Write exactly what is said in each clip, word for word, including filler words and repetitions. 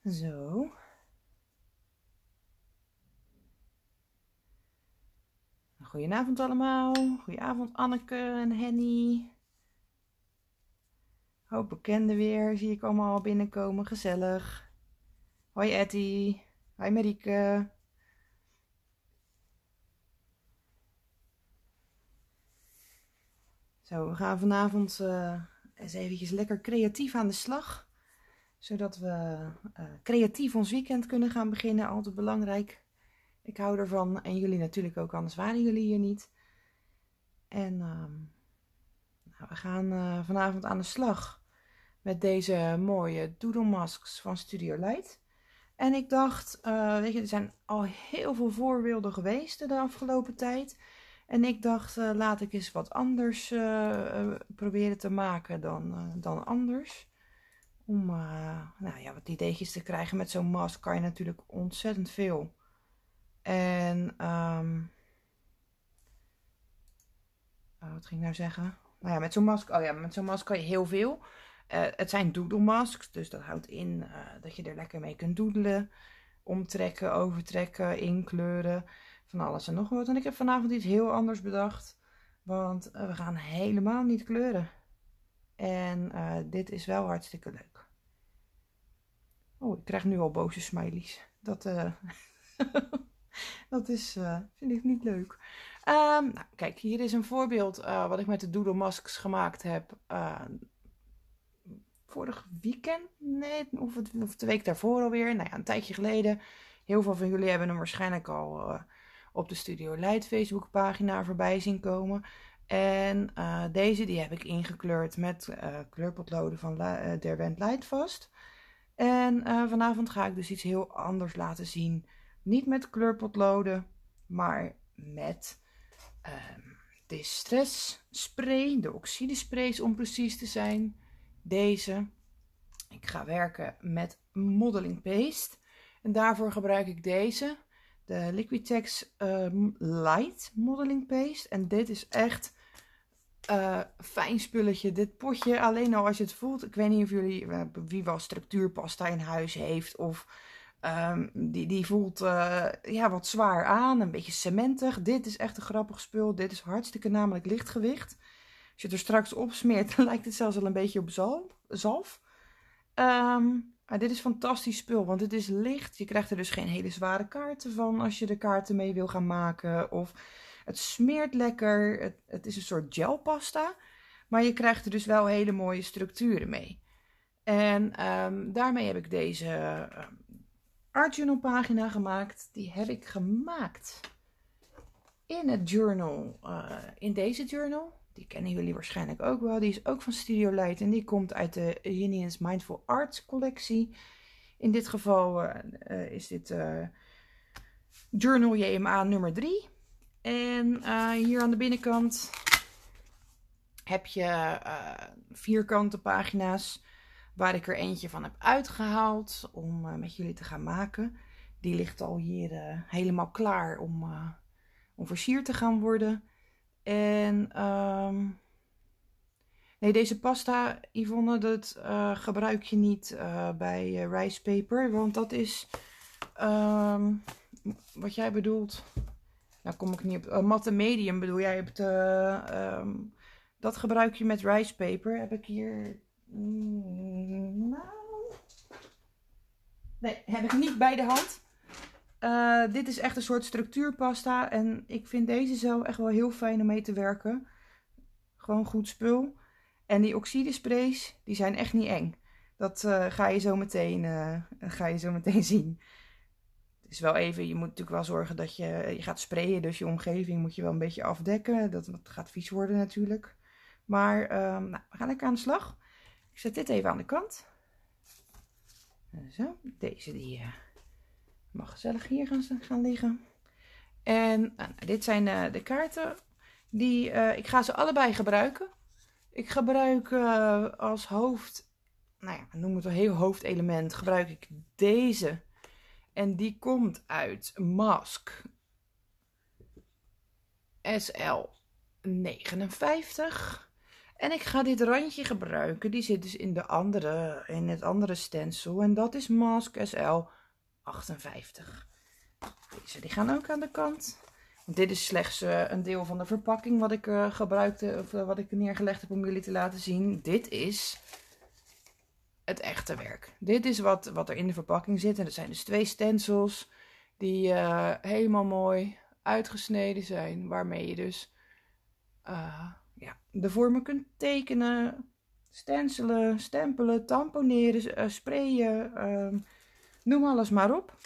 Zo. Goedenavond allemaal. Goedenavond Anneke en Henny. Hoop bekenden weer. Zie ik allemaal binnenkomen. Gezellig. Hoi Etty. Hoi Marieke. Zo, we gaan vanavond uh, eens eventjes lekker creatief aan de slag. Zodat we uh, creatief ons weekend kunnen gaan beginnen. Altijd belangrijk. Ik hou ervan. En jullie natuurlijk ook, anders waren jullie hier niet. En uh, nou, we gaan uh, vanavond aan de slag met deze mooie doodle masks van Studio Light. En ik dacht, uh, weet je, er zijn al heel veel voorbeelden geweest de afgelopen tijd. En ik dacht, uh, laat ik eens wat anders uh, uh, proberen te maken dan, uh, dan anders. Om uh, nou ja, wat ideetjes te krijgen. Met zo'n mask kan je natuurlijk ontzettend veel. En um, oh, wat ging ik nou zeggen? Nou ja, met zo'n mask, oh ja, met zo'n mask kan je heel veel. Uh, het zijn doodle masks, dus dat houdt in uh, dat je er lekker mee kunt doodelen. Omtrekken, overtrekken, inkleuren, van alles en nog wat. En ik heb vanavond iets heel anders bedacht, want uh, we gaan helemaal niet kleuren. En uh, dit is wel hartstikke leuk. Oh, ik krijg nu al boze smileys. Dat, uh, dat is, uh, vind ik niet leuk. Um, nou, kijk, hier is een voorbeeld uh, wat ik met de doodle masks gemaakt heb. Uh, vorig weekend, nee, of, het, of de week daarvoor alweer. Nou ja, een tijdje geleden. Heel veel van jullie hebben hem waarschijnlijk al uh, op de Studio Light Facebook pagina voorbij zien komen. En uh, deze die heb ik ingekleurd met uh, kleurpotloden van uh, Derwent Lightfast. En uh, vanavond ga ik dus iets heel anders laten zien. Niet met kleurpotloden, maar met uh, Distress spray, de oxidesprays om precies te zijn. Deze. Ik ga werken met modeling paste. En daarvoor gebruik ik deze. De Liquitex uh, Light modeling paste. En dit is echt uh, fijn spulletje. Dit potje, alleen al als je het voelt. Ik weet niet of jullie, uh, wie wel structuurpasta in huis heeft. Of um, die, die voelt uh, ja, wat zwaar aan. Een beetje cementig. Dit is echt een grappig spul. Dit is hartstikke namelijk lichtgewicht. Als je het er straks op smeert, dan lijkt het zelfs al een beetje op zalf. zalf. Um, maar dit is fantastisch spul, want het is licht. Je krijgt er dus geen hele zware kaarten van als je de kaarten mee wil gaan maken. Of het smeert lekker. Het, het is een soort gelpasta. Maar je krijgt er dus wel hele mooie structuren mee. En um, daarmee heb ik deze uh, art journal pagina gemaakt. Die heb ik gemaakt in het journal, uh, in deze journal. Die kennen jullie waarschijnlijk ook wel. Die is ook van Studio Light en die komt uit de Jinian's Mindful Arts collectie. In dit geval uh, uh, is dit uh, Journal J M A nummer drie. En uh, hier aan de binnenkant heb je uh, vierkante pagina's waar ik er eentje van heb uitgehaald om uh, met jullie te gaan maken. Die ligt al hier uh, helemaal klaar om, uh, om versierd te gaan worden. En um, nee, deze pasta, Yvonne, dat uh, gebruik je niet uh, bij uh, rice paper. Want dat is um, wat jij bedoelt. Nou kom ik niet op. Uh, matte medium bedoel jij. Hebt, uh, um, dat gebruik je met rice paper. Heb ik hier. Mm, nou. Nee, heb ik niet bij de hand. Uh, dit is echt een soort structuurpasta. En ik vind deze zo echt wel heel fijn om mee te werken. Gewoon goed spul. En die oxidesprays, die zijn echt niet eng. Dat uh, ga, je zo meteen, uh, ga je zo meteen zien. Het is wel even, je moet natuurlijk wel zorgen dat je, je gaat sprayen. Dus je omgeving moet je wel een beetje afdekken. Dat, dat gaat vies worden natuurlijk. Maar um, nou, we gaan lekker aan de slag. Ik zet dit even aan de kant. Zo, deze die uh, mag gezellig hier gaan, gaan liggen. En uh, dit zijn uh, de kaarten. Die, uh, ik ga ze allebei gebruiken. Ik gebruik uh, als hoofd, nou ja, noem het wel heel hoofdelement, gebruik ik deze. En die komt uit Mask S L negenenvijftig. En ik ga dit randje gebruiken. Die zit dus in, de andere, in het andere stencil. En dat is Mask S L achtenvijftig. Deze die gaan ook aan de kant. Want dit is slechts uh, een deel van de verpakking wat ik uh, gebruikte. Of uh, wat ik neergelegd heb om jullie te laten zien. Dit is het echte werk. Dit is wat, wat er in de verpakking zit. En dat zijn dus twee stencils. Die uh, helemaal mooi uitgesneden zijn. Waarmee je dus uh, ja, de vormen kunt tekenen. Stencelen, stempelen, tamponeren, uh, sprayen. Uh, noem alles maar op.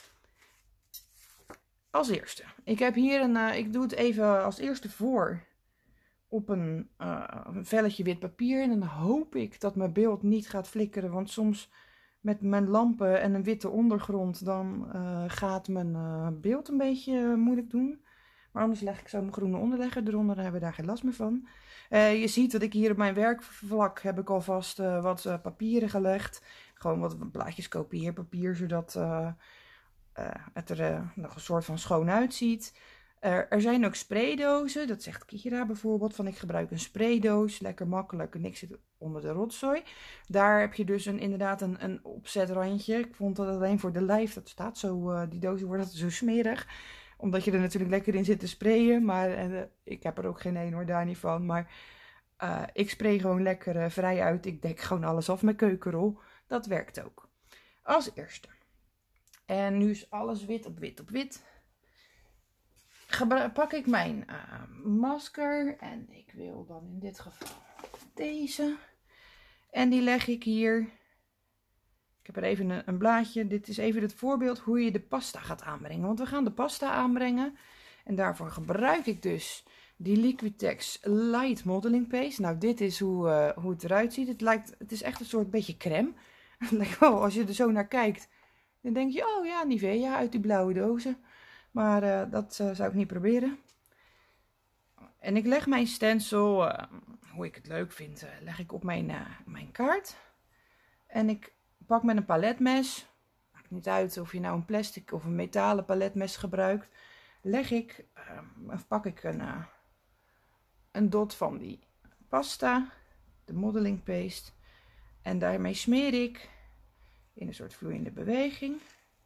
Als eerste. Ik heb hier een. Uh, ik doe het even als eerste voor. Op een, uh, een velletje wit papier. En dan hoop ik dat mijn beeld niet gaat flikkeren. Want soms met mijn lampen en een witte ondergrond. Dan uh, gaat mijn uh, beeld een beetje moeilijk doen. Maar anders leg ik zo mijn groene onderlegger eronder. Dan hebben we daar geen last meer van. Uh, je ziet dat ik hier op mijn werkvlak heb ik alvast uh, wat uh, papieren gelegd. Gewoon wat blaadjes kopieerpapier. Zodat uh, uh, het er uh, nog een soort van schoon uitziet. Uh, er zijn ook spraydozen. Dat zegt Kira bijvoorbeeld. Van ik gebruik een spraydoos. Lekker makkelijk. Niks zit onder de rotzooi. Daar heb je dus een, inderdaad een, een opzetrandje. Ik vond dat alleen voor de lijf. Dat staat zo. Uh, die dozen worden zo smerig. Omdat je er natuurlijk lekker in zit te sprayen. Maar uh, ik heb er ook geen een hoor. Daar niet van. Maar uh, ik spray gewoon lekker uh, vrij uit. Ik dek gewoon alles af met keukenrol. Dat werkt ook. Als eerste. En nu is alles wit op wit op wit. Gebruik, pak ik mijn uh, masker en ik wil dan in dit geval deze. En die leg ik hier. Ik heb er even een, een blaadje. Dit is even het voorbeeld hoe je de pasta gaat aanbrengen. Want we gaan de pasta aanbrengen. En daarvoor gebruik ik dus die Liquitex Light Modeling Paste. Nou, dit is hoe, uh, hoe het eruit ziet. Het, lijkt, het is echt een soort beetje crème. Het lijkt wel, als je er zo naar kijkt, dan denk je, oh ja, Nivea uit die blauwe dozen. Maar uh, dat uh, zou ik niet proberen. En ik leg mijn stencil, uh, hoe ik het leuk vind, uh, leg ik op mijn, uh, mijn kaart. En ik pak met een paletmes, maakt niet uit of je nou een plastic of een metalen paletmes gebruikt. Leg ik, uh, of pak ik een, uh, een dot van die pasta, de modeling paste. En daarmee smeer ik in een soort vloeiende beweging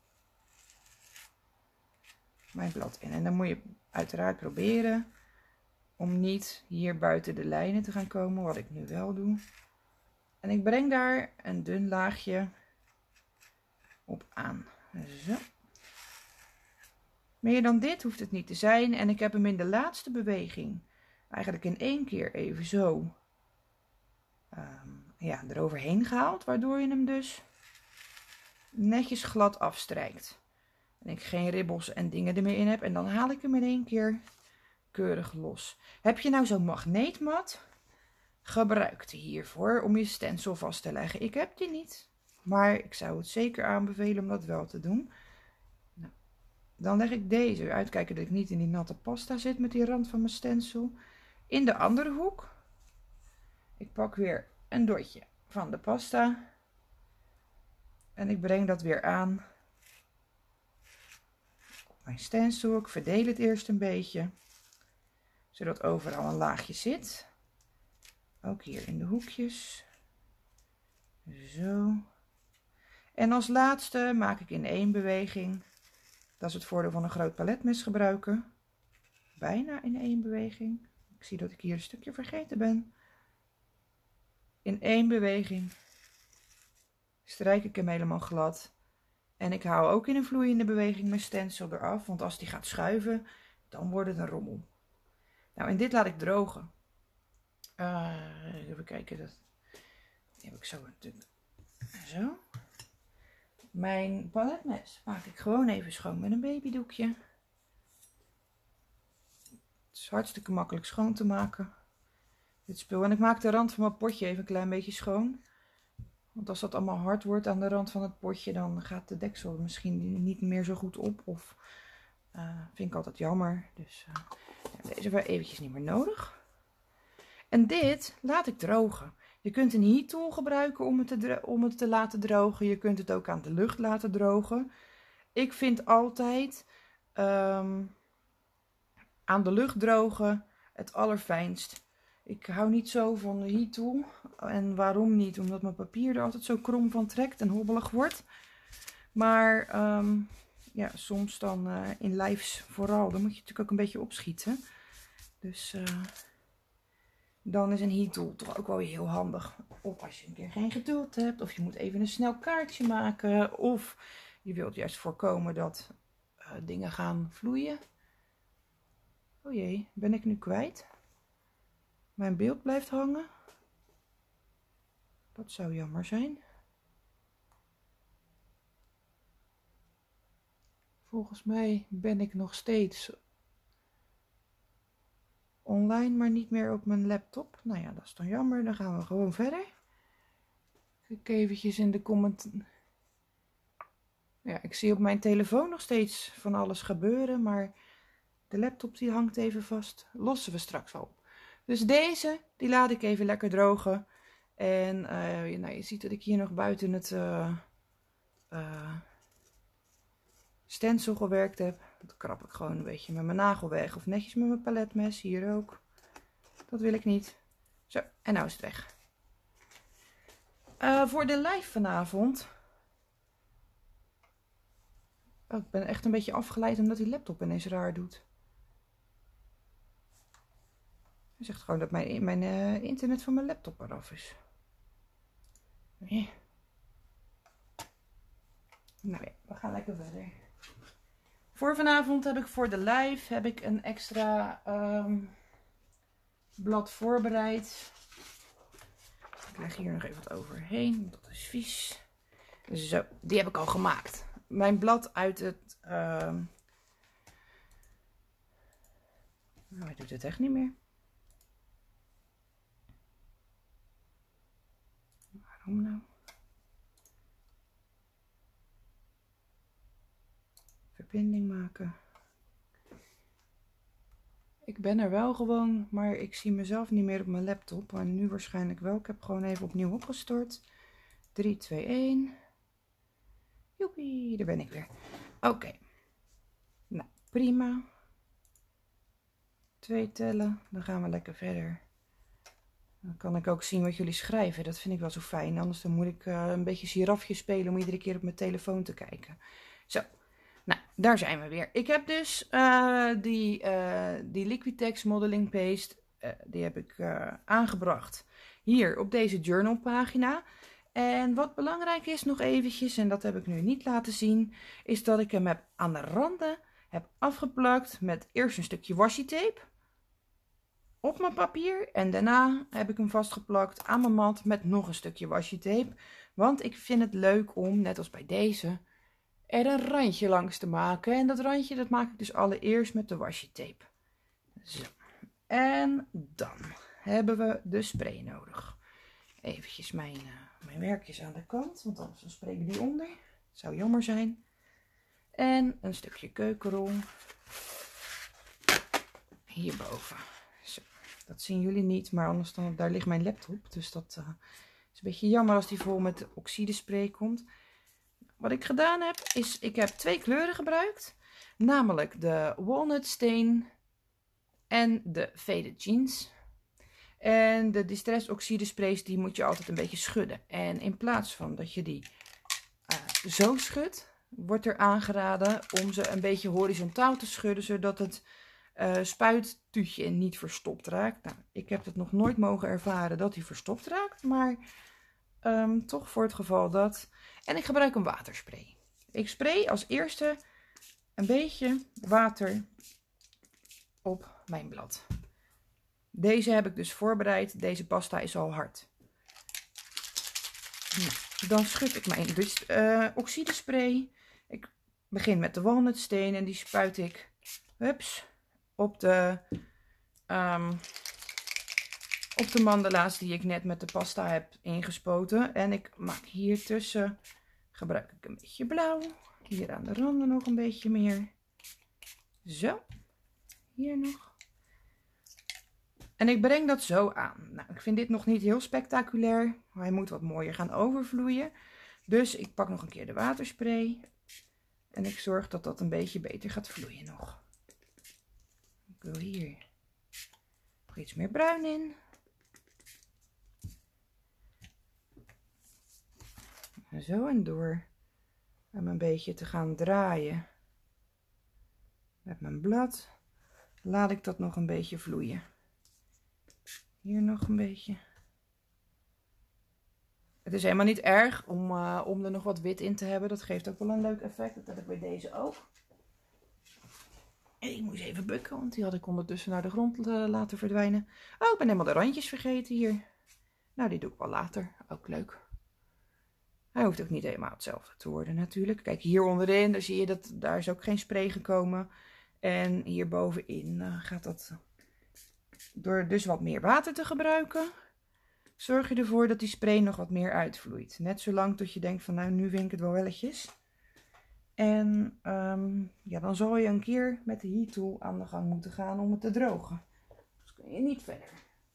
mijn blad in. En dan moet je uiteraard proberen om niet hier buiten de lijnen te gaan komen, wat ik nu wel doe. En ik breng daar een dun laagje op aan. Zo. Meer dan dit hoeft het niet te zijn. En ik heb hem in de laatste beweging eigenlijk in één keer even zo um, ja, eroverheen gehaald, waardoor je hem dus netjes glad afstrijkt. En ik geen ribbels en dingen er meer in heb. En dan haal ik hem in één keer keurig los. Heb je nou zo'n magneetmat? Gebruik die hiervoor om je stencil vast te leggen. Ik heb die niet. Maar ik zou het zeker aanbevelen om dat wel te doen. Nou, dan leg ik deze uitkijken dat ik niet in die natte pasta zit met die rand van mijn stencil. In de andere hoek. Ik pak weer een dotje van de pasta. En ik breng dat weer aan mijn stencil. Ik verdeel het eerst een beetje, zodat overal een laagje zit. Ook hier in de hoekjes. Zo. En als laatste maak ik in één beweging. Dat is het voordeel van een groot paletmes gebruiken. Bijna in één beweging. Ik zie dat ik hier een stukje vergeten ben. In één beweging strijk ik hem helemaal glad. En ik hou ook in een vloeiende beweging mijn stencil eraf. Want als die gaat schuiven, dan wordt het een rommel. Nou, en dit laat ik drogen. Uh, even kijken. Dat die heb ik zo natuurlijk. Zo. Mijn paletmes maak ik gewoon even schoon met een babydoekje. Het is hartstikke makkelijk schoon te maken. Dit spul. En ik maak de rand van mijn potje even een klein beetje schoon. Want als dat allemaal hard wordt aan de rand van het potje, dan gaat de deksel misschien niet meer zo goed op. Of uh, vind ik altijd jammer. Dus uh, ja, deze hebben we eventjes niet meer nodig. En dit laat ik drogen. Je kunt een heat tool gebruiken om het, te, om het te laten drogen. Je kunt het ook aan de lucht laten drogen. Ik vind altijd um, aan de lucht drogen het allerfijnst. Ik hou niet zo van de heat tool. En waarom niet? Omdat mijn papier er altijd zo krom van trekt en hobbelig wordt. Maar um, ja, soms dan uh, in lives vooral. Dan moet je natuurlijk ook een beetje opschieten. Dus uh, dan is een heat tool toch ook wel weer heel handig. Of als je een keer geen geduld hebt. Of je moet even een snel kaartje maken. Of je wilt juist voorkomen dat uh, dingen gaan vloeien. Oh jee, ben ik nu kwijt? Mijn beeld blijft hangen. Dat zou jammer zijn. Volgens mij ben ik nog steeds online, maar niet meer op mijn laptop. Nou ja, dat is dan jammer. Dan gaan we gewoon verder. Kijk eventjes in de comment. Ja, ik zie op mijn telefoon nog steeds van alles gebeuren, maar de laptop die hangt even vast. Lossen we straks wel op. Dus deze, die laat ik even lekker drogen. En uh, nou, je ziet dat ik hier nog buiten het uh, uh, stencil gewerkt heb. Dat krap ik gewoon een beetje met mijn nagel weg. Of netjes met mijn paletmes, hier ook. Dat wil ik niet. Zo, en nou is het weg. Uh, voor de live vanavond. Oh, ik ben echt een beetje afgeleid omdat die laptop ineens raar doet. Hij zegt gewoon dat mijn, mijn uh, internet van mijn laptop eraf is. Nee. Nou ja, we gaan lekker verder. Voor vanavond heb ik voor de live heb ik een extra um, blad voorbereid. Ik leg hier nog even wat overheen, dat is vies. Zo, die heb ik al gemaakt. Mijn blad uit het... Uh... Nou, hij doet het echt niet meer. Waarom nou? Verbinding maken. Ik ben er wel gewoon, maar ik zie mezelf niet meer op mijn laptop. En nu waarschijnlijk wel. Ik heb gewoon even opnieuw opgestart. drie, twee, één. Joepie, daar ben ik weer. Oké. Okay. Nou, prima. Twee tellen. Dan gaan we lekker verder. Dan kan ik ook zien wat jullie schrijven. Dat vind ik wel zo fijn. Anders dan moet ik uh, een beetje girafje spelen om iedere keer op mijn telefoon te kijken. Zo. Nou, daar zijn we weer. Ik heb dus uh, die, uh, die Liquitex Modeling Paste. Uh, die heb ik uh, aangebracht hier op deze journal pagina. En wat belangrijk is nog eventjes, en dat heb ik nu niet laten zien, is dat ik hem heb aan de randen heb afgeplakt met eerst een stukje washi tape op mijn papier. En daarna heb ik hem vastgeplakt aan mijn mat met nog een stukje washi tape. Want ik vind het leuk om, net als bij deze, er een randje langs te maken. En dat randje dat maak ik dus allereerst met de washi tape. Zo. En dan hebben we de spray nodig. Eventjes mijn, uh, mijn werkjes aan de kant, want anders dan spreken die onder. Dat zou jammer zijn. En een stukje keukenrol. Hierboven. Zo. Dat zien jullie niet, maar anders dan, daar ligt mijn laptop. Dus dat uh, is een beetje jammer als die vol met oxidespray komt. Wat ik gedaan heb, is ik heb twee kleuren gebruikt. Namelijk de Walnut Stain en de Faded Jeans. En de Distress oxidesprays, die moet je altijd een beetje schudden. En in plaats van dat je die uh, zo schudt, wordt er aangeraden om ze een beetje horizontaal te schudden, zodat het uh, spuittuutje niet verstopt raakt. Nou, ik heb het nog nooit mogen ervaren dat hij verstopt raakt, maar um, toch voor het geval dat. En ik gebruik een waterspray. Ik spray als eerste een beetje water op mijn blad. Deze heb ik dus voorbereid. Deze pasta is al hard. Nou, dan schud ik mijn dus, uh, oxidespray. Ik begin met de walnutsteen en die spuit ik hups, op, de, um, op de mandala's die ik net met de pasta heb ingespoten. En ik maak hier tussen, gebruik ik een beetje blauw. Hier aan de randen nog een beetje meer. Zo, hier nog. En ik breng dat zo aan. Nou, ik vind dit nog niet heel spectaculair. Hij moet wat mooier gaan overvloeien. Dus ik pak nog een keer de waterspray. En ik zorg dat dat een beetje beter gaat vloeien nog. Ik wil hier nog iets meer bruin in. Zo en door hem een beetje te gaan draaien met mijn blad, laat ik dat nog een beetje vloeien. Hier nog een beetje. Het is helemaal niet erg om, uh, om er nog wat wit in te hebben. Dat geeft ook wel een leuk effect. Dat heb ik bij deze ook. En ik moest even bukken, want die had ik ondertussen naar de grond uh, laten verdwijnen. Oh, ik ben helemaal de randjes vergeten hier. Nou, die doe ik wel later. Ook leuk. Hij hoeft ook niet helemaal hetzelfde te worden natuurlijk. Kijk, hier onderin, daar zie je dat daar is ook geen spray gekomen. En hier bovenin uh, gaat dat, door dus wat meer water te gebruiken, zorg je ervoor dat die spray nog wat meer uitvloeit. Net zolang tot je denkt van nou, nu vind ik het wel welletjes. En um, ja, dan zal je een keer met de heat tool aan de gang moeten gaan om het te drogen. Dus kun je niet verder.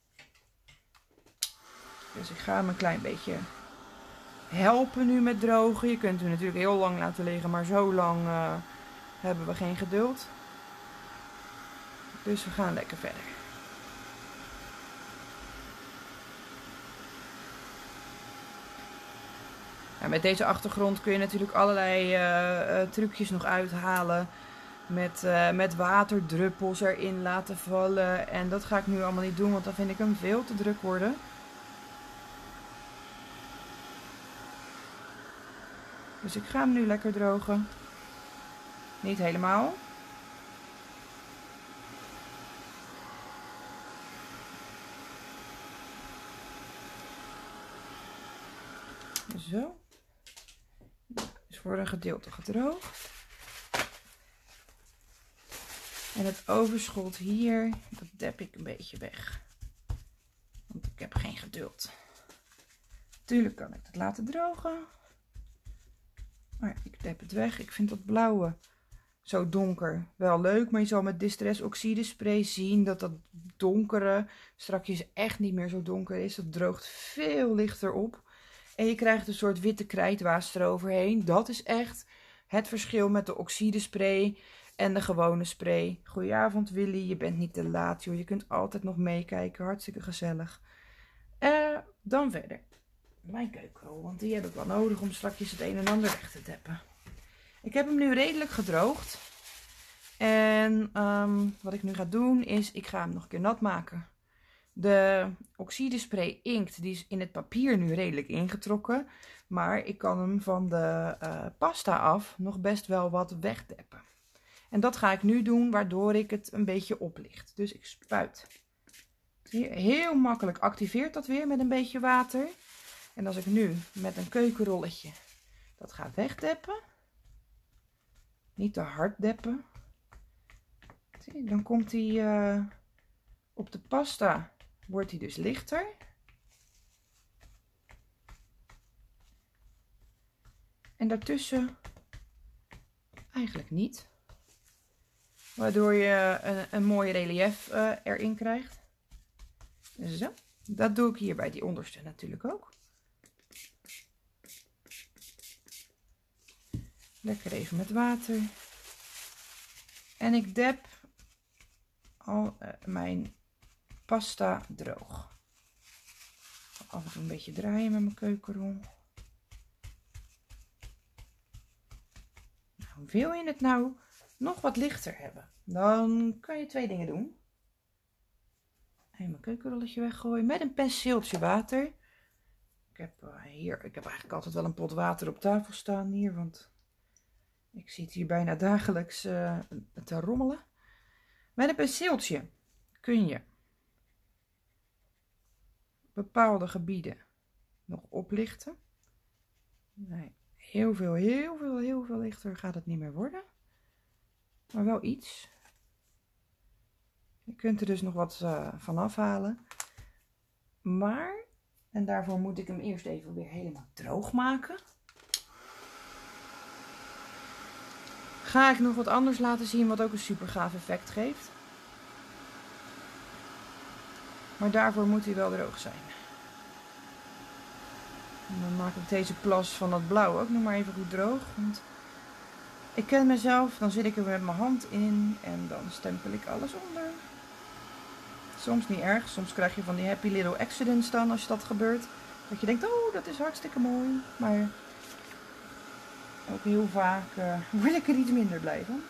Dus ik ga hem een klein beetje helpen nu met drogen. Je kunt hem natuurlijk heel lang laten liggen, maar zo lang uh, hebben we geen geduld. Dus we gaan lekker verder. Ja, met deze achtergrond kun je natuurlijk allerlei uh, uh, trucjes nog uithalen. Met, uh, met waterdruppels erin laten vallen. En dat ga ik nu allemaal niet doen, want dan vind ik hem veel te druk worden. Dus ik ga hem nu lekker drogen. Niet helemaal. Zo. Is voor een gedeelte gedroogd. En het overschot hier, dat dep ik een beetje weg. Want ik heb geen geduld. Tuurlijk kan ik het laten drogen. Maar ik dep het weg. Ik vind dat blauwe zo donker wel leuk. Maar je zal met Distress Oxide Spray zien dat dat donkere strakjes echt niet meer zo donker is. Dat droogt veel lichter op. En je krijgt een soort witte krijtwaas eroverheen. Dat is echt het verschil met de oxide spray en de gewone spray. Goedenavond Willy, je bent niet te laat joh. Je kunt altijd nog meekijken, hartstikke gezellig. Uh, dan verder. Mijn keukenrol, want die heb ik wel nodig om straks het een en ander weg te deppen. Ik heb hem nu redelijk gedroogd. En um, wat ik nu ga doen is, ik ga hem nog een keer nat maken. De oxidespray inkt, die is in het papier nu redelijk ingetrokken. Maar ik kan hem van de uh, pasta af nog best wel wat wegdeppen. En dat ga ik nu doen, waardoor ik het een beetje oplicht. Dus ik spuit. Hier, heel makkelijk activeert dat weer met een beetje water. En als ik nu met een keukenrolletje dat ga wegdeppen. Niet te hard deppen. Zie, dan komt hij uh, op de pasta. Wordt hij dus lichter. En daartussen eigenlijk niet. Waardoor je een, een mooi relief uh, erin krijgt. Zo. Dat doe ik hier bij die onderste natuurlijk ook. Lekker even met water. En ik dep al uh, mijn pasta droog. Af en toe een beetje draaien met mijn keukenrol. Nou, wil je het nou nog wat lichter hebben? Dan kan je twee dingen doen. Even mijn keukenrolletje weggooien met een penseeltje water. Ik heb uh, hier, ik heb eigenlijk altijd wel een pot water op tafel staan hier, want ik zie het hier bijna dagelijks uh, te rommelen. Met een penseeltje kun je bepaalde gebieden nog oplichten. Nee, heel veel, heel veel, heel veel lichter gaat het niet meer worden. Maar wel iets. Je kunt er dus nog wat uh, van afhalen. Maar, en daarvoor moet ik hem eerst even weer helemaal droog maken. Ga ik nog wat anders laten zien wat ook een super gaaf effect geeft. Maar daarvoor moet hij wel droog zijn. En dan maak ik deze plas van dat blauw ook nog maar even goed droog. Want ik ken mezelf, dan zit ik er met mijn hand in en dan stempel ik alles onder. Soms niet erg, soms krijg je van die happy little accidents dan als dat gebeurt. Dat je denkt, oh dat is hartstikke mooi. Maar ook heel vaak uh, word ik er iets minder blij van.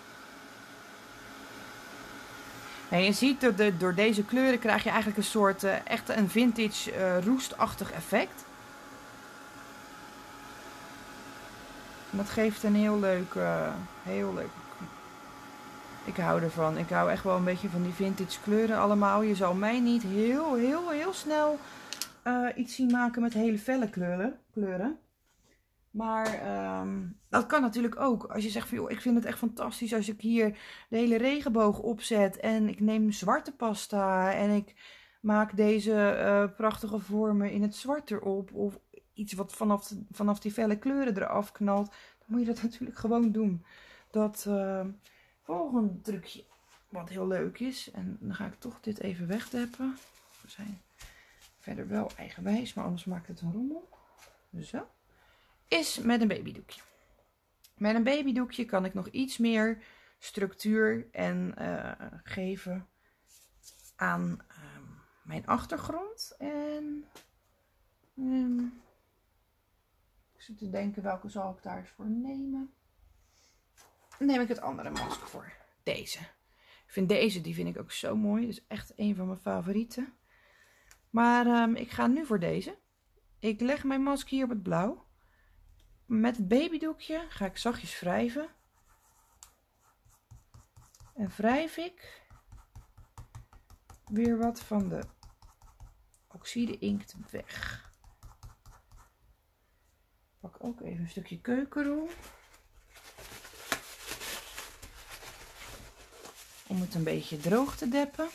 En je ziet dat de, door deze kleuren krijg je eigenlijk een soort uh, echt een vintage uh, roestachtig effect. En dat geeft een heel leuk, uh, heel leuk. Ik hou ervan. Ik hou echt wel een beetje van die vintage kleuren allemaal. Je zal mij niet heel, heel, heel snel uh, iets zien maken met hele felle kleuren. kleuren. Maar um, dat kan natuurlijk ook. Als je zegt van, joh, ik vind het echt fantastisch als ik hier de hele regenboog opzet. En ik neem zwarte pasta. En ik maak deze uh, prachtige vormen in het zwart erop. Of iets wat vanaf, vanaf die felle kleuren eraf knalt. Dan moet je dat natuurlijk gewoon doen. Dat uh, volgende trucje wat heel leuk is. En dan ga ik toch dit even wegdeppen. We zijn verder wel eigenwijs. Maar anders maakt het een rommel. Zo. Is met een babydoekje. Met een babydoekje kan ik nog iets meer structuur en uh, geven aan um, mijn achtergrond. En um, ik zit te denken welke zal ik daar eens voor nemen. Dan neem ik het andere masker voor. Deze. Ik vind deze, die vind ik ook zo mooi. Dat is echt een van mijn favorieten. Maar um, ik ga nu voor deze. Ik leg mijn masker hier op het blauw. Met het babydoekje ga ik zachtjes wrijven. En wrijf ik weer wat van de oxide inkt weg. Pak ook even een stukje keukenrol. Om het een beetje droog te deppen.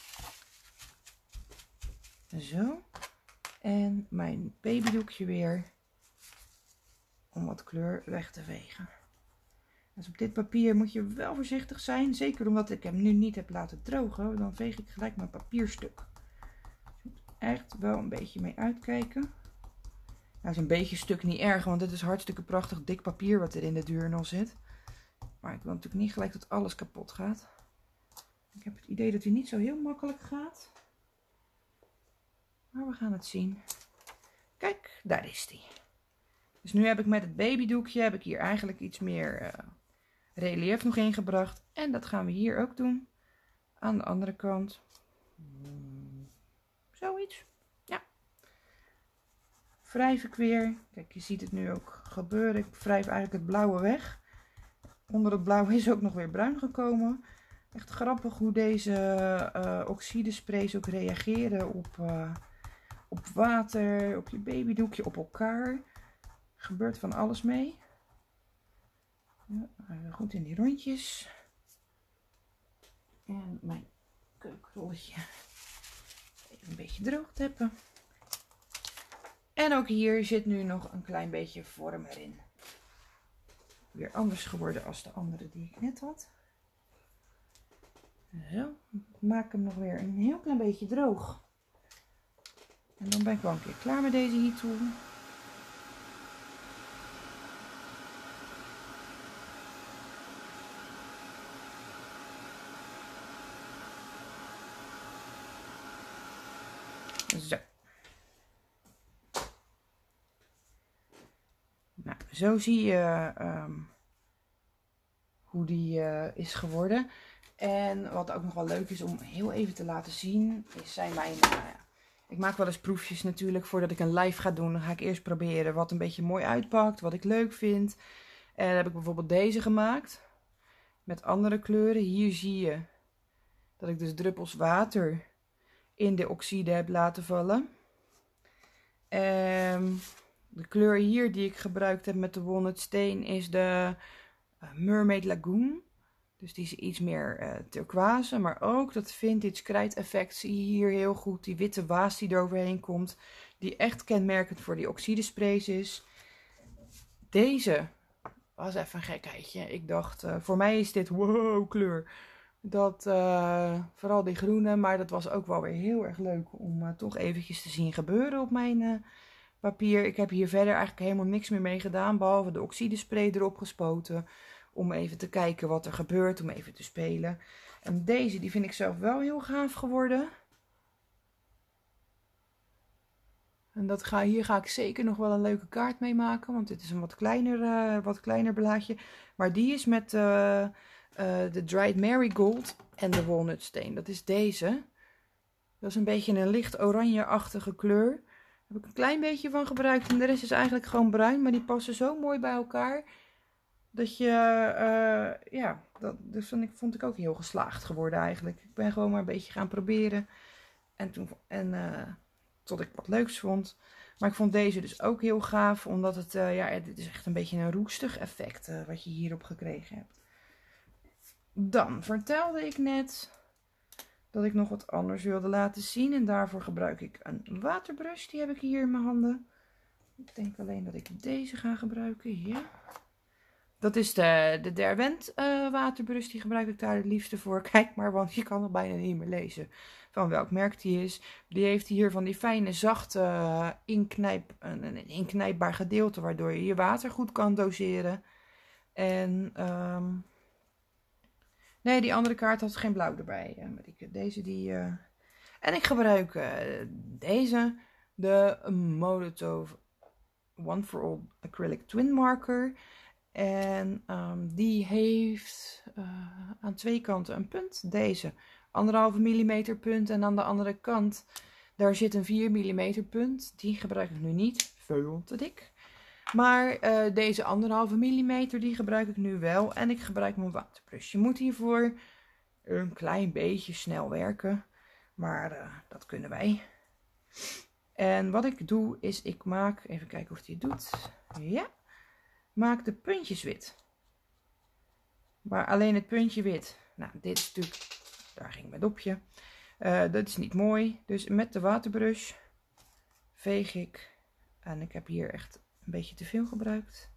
Zo. En mijn babydoekje weer. Om wat kleur weg te vegen. Dus op dit papier moet je wel voorzichtig zijn. Zeker omdat ik hem nu niet heb laten drogen. Dan veeg ik gelijk mijn papierstuk. Dus je moet echt wel een beetje mee uitkijken. Nou is een beetje stuk niet erg. Want dit is hartstikke prachtig dik papier wat er in de duurnel zit. Maar ik wil natuurlijk niet gelijk dat alles kapot gaat. Ik heb het idee dat hij niet zo heel makkelijk gaat. Maar we gaan het zien. Kijk, daar is hij. Dus nu heb ik met het babydoekje heb ik hier eigenlijk iets meer uh, relief nog ingebracht. En dat gaan we hier ook doen. Aan de andere kant. Hmm, zoiets. Ja. Wrijf ik weer. Kijk, je ziet het nu ook gebeuren. Ik wrijf eigenlijk het blauwe weg. Onder het blauwe is ook nog weer bruin gekomen. Echt grappig hoe deze uh, oxidesprays ook reageren op, uh, op water, op je babydoekje, op elkaar. Er gebeurt van alles mee. Ja, goed in die rondjes. En mijn keukenrolletje even een beetje droog teppen. En ook hier zit nu nog een klein beetje vorm erin. Weer anders geworden als de andere die ik net had. Zo, ik maak hem nog weer een heel klein beetje droog. En dan ben ik wel een keer klaar met deze heat tool. Zo. Nou, zo zie je um, hoe die uh, is geworden. En wat ook nog wel leuk is om heel even te laten zien, is zijn mijn... Uh, ja, ik maak wel eens proefjes natuurlijk voordat ik een live ga doen. Dan ga ik eerst proberen wat een beetje mooi uitpakt, wat ik leuk vind. En dan heb ik bijvoorbeeld deze gemaakt. Met andere kleuren. Hier zie je dat ik dus druppels water in de oxide heb laten vallen. Um, de kleur hier die ik gebruikt heb met de walnut steen is de uh, Mermaid Lagoon. Dus die is iets meer uh, turquoise. Maar ook dat vintage krijteffect zie je hier heel goed. Die witte waas die er overheen komt. Die echt kenmerkend voor die oxidesprays is. Deze was even een gekheidje. Ik dacht, uh, voor mij is dit wow kleur. Dat, uh, vooral die groene, maar dat was ook wel weer heel erg leuk om uh, toch eventjes te zien gebeuren op mijn uh, papier. Ik heb hier verder eigenlijk helemaal niks meer mee gedaan, behalve de oxidespray erop gespoten. Om even te kijken wat er gebeurt, om even te spelen. En deze, die vind ik zelf wel heel gaaf geworden. En dat ga, hier ga ik zeker nog wel een leuke kaart mee maken. Want dit is een wat kleiner, uh, wat kleiner blaadje. Maar die is met uh, uh, de Dried Marigold en de walnutsteen. Dat is deze. Dat is een beetje een licht oranje-achtige kleur. Daar heb ik een klein beetje van gebruikt. En de rest is eigenlijk gewoon bruin. Maar die passen zo mooi bij elkaar. Dat je, uh, ja, dat, dus vond ik, vond ik ook heel geslaagd geworden eigenlijk. Ik ben gewoon maar een beetje gaan proberen. En toen, en, uh, tot ik wat leuks vond. Maar ik vond deze dus ook heel gaaf. Omdat het, uh, ja, het is echt een beetje een roestig effect uh, wat je hierop gekregen hebt. Dan vertelde ik net dat ik nog wat anders wilde laten zien. En daarvoor gebruik ik een waterbrush. Die heb ik hier in mijn handen. Ik denk alleen dat ik deze ga gebruiken. Ja. Dat is de, de Derwent uh, waterbrush. Die gebruik ik daar het liefste voor. Kijk maar, want je kan nog bijna niet meer lezen van welk merk die is. Die heeft hier van die fijne, zachte, uh, inknijp, een, een inknijpbaar gedeelte. Waardoor je je water goed kan doseren. En um, nee, die andere kaart had geen blauw erbij. Uh, maar ik, deze die... Uh, en ik gebruik uh, deze. De Molotov One for All Acrylic Twin Marker. En um, die heeft uh, aan twee kanten een punt. Deze anderhalve millimeter punt. En aan de andere kant, daar zit een vier millimeter punt. Die gebruik ik nu niet. Veel te dik. Maar uh, deze anderhalve millimeter, die gebruik ik nu wel. En ik gebruik mijn waterbrush. Je moet hiervoor een klein beetje snel werken. Maar uh, dat kunnen wij. En wat ik doe, is ik maak... Even kijken of die het doet. Ja. Maak de puntjes wit. Maar alleen het puntje wit. Nou, dit is natuurlijk... Daar ging mijn dopje. Uh, dat is niet mooi. Dus met de waterbrush veeg ik. En ik heb hier echt een beetje te veel gebruikt.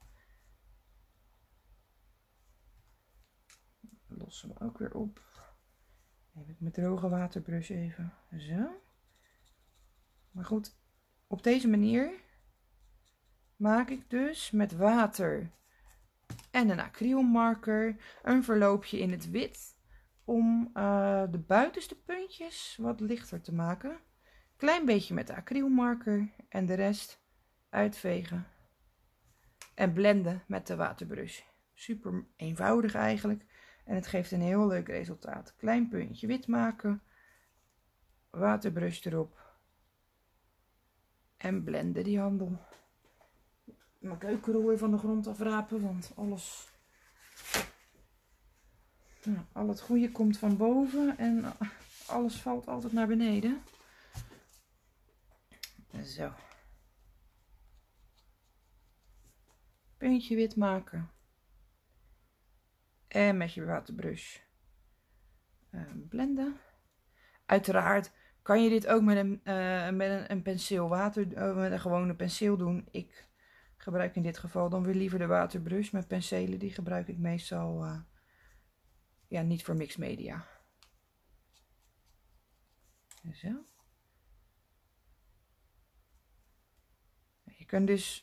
Los hem ook weer op. Neem ik mijn droge waterbrush even. Zo. Maar goed, op deze manier maak ik dus met water en een acrylmarker een verloopje in het wit. Om uh, de buitenste puntjes wat lichter te maken. Klein beetje met de acrylmarker en de rest uitvegen. En blenden met de waterbrush. Super eenvoudig eigenlijk. En het geeft een heel leuk resultaat. Klein puntje wit maken. Waterbrush erop. En blenden die handel. Mijn keukenrol weer van de grond afrapen. Want alles... Nou, al het goede komt van boven. En alles valt altijd naar beneden. Zo. Puntje wit maken. En met je waterbrush uh, blenden. Uiteraard kan je dit ook met een, uh, met een, een penseel water, uh, met een gewone penseel doen. Ik gebruik in dit geval dan weer liever de waterbrush. Met penselen die gebruik ik meestal uh, ja, niet voor mixed media. Zo. Je kunt dus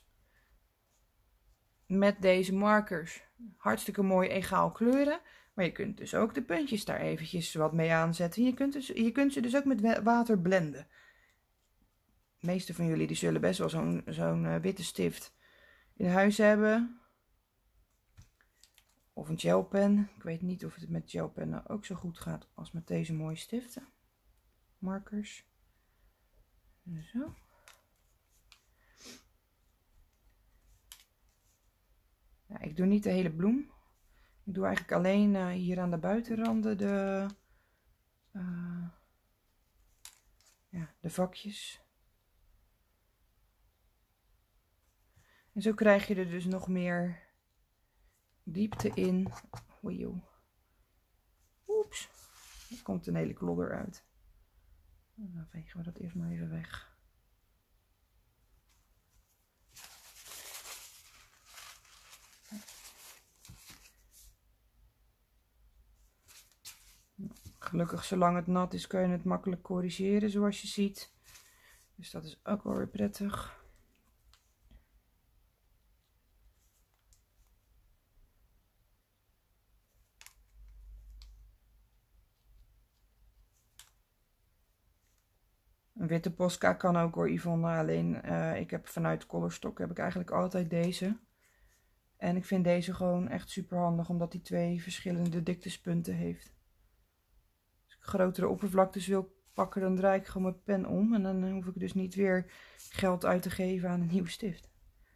met deze markers hartstikke mooi egaal kleuren. Maar je kunt dus ook de puntjes daar eventjes wat mee aanzetten. Je kunt, dus, je kunt ze dus ook met water blenden. De meeste van jullie die zullen best wel zo'n zo'n uh, witte stift in huis hebben. Of een gelpen. Ik weet niet of het met gelpennen ook zo goed gaat als met deze mooie stiften. Markers. Zo. Ja, ik doe niet de hele bloem. Ik doe eigenlijk alleen uh, hier aan de buitenranden de, uh, ja, de vakjes. En zo krijg je er dus nog meer diepte in. Oei joh. Oeps. Er komt een hele klodder uit. Dan vegen we dat eerst maar even weg. Gelukkig, zolang het nat is, kun je het makkelijk corrigeren, zoals je ziet. Dus dat is ook wel weer prettig. Een witte Posca kan ook hoor, Yvonne. Alleen uh, ik heb vanuit Colourstock heb ik eigenlijk altijd deze. En ik vind deze gewoon echt super handig, omdat die twee verschillende diktespunten heeft. Als ik grotere oppervlaktes wil pakken, dan draai ik gewoon mijn pen om. En dan hoef ik dus niet weer geld uit te geven aan een nieuwe stift.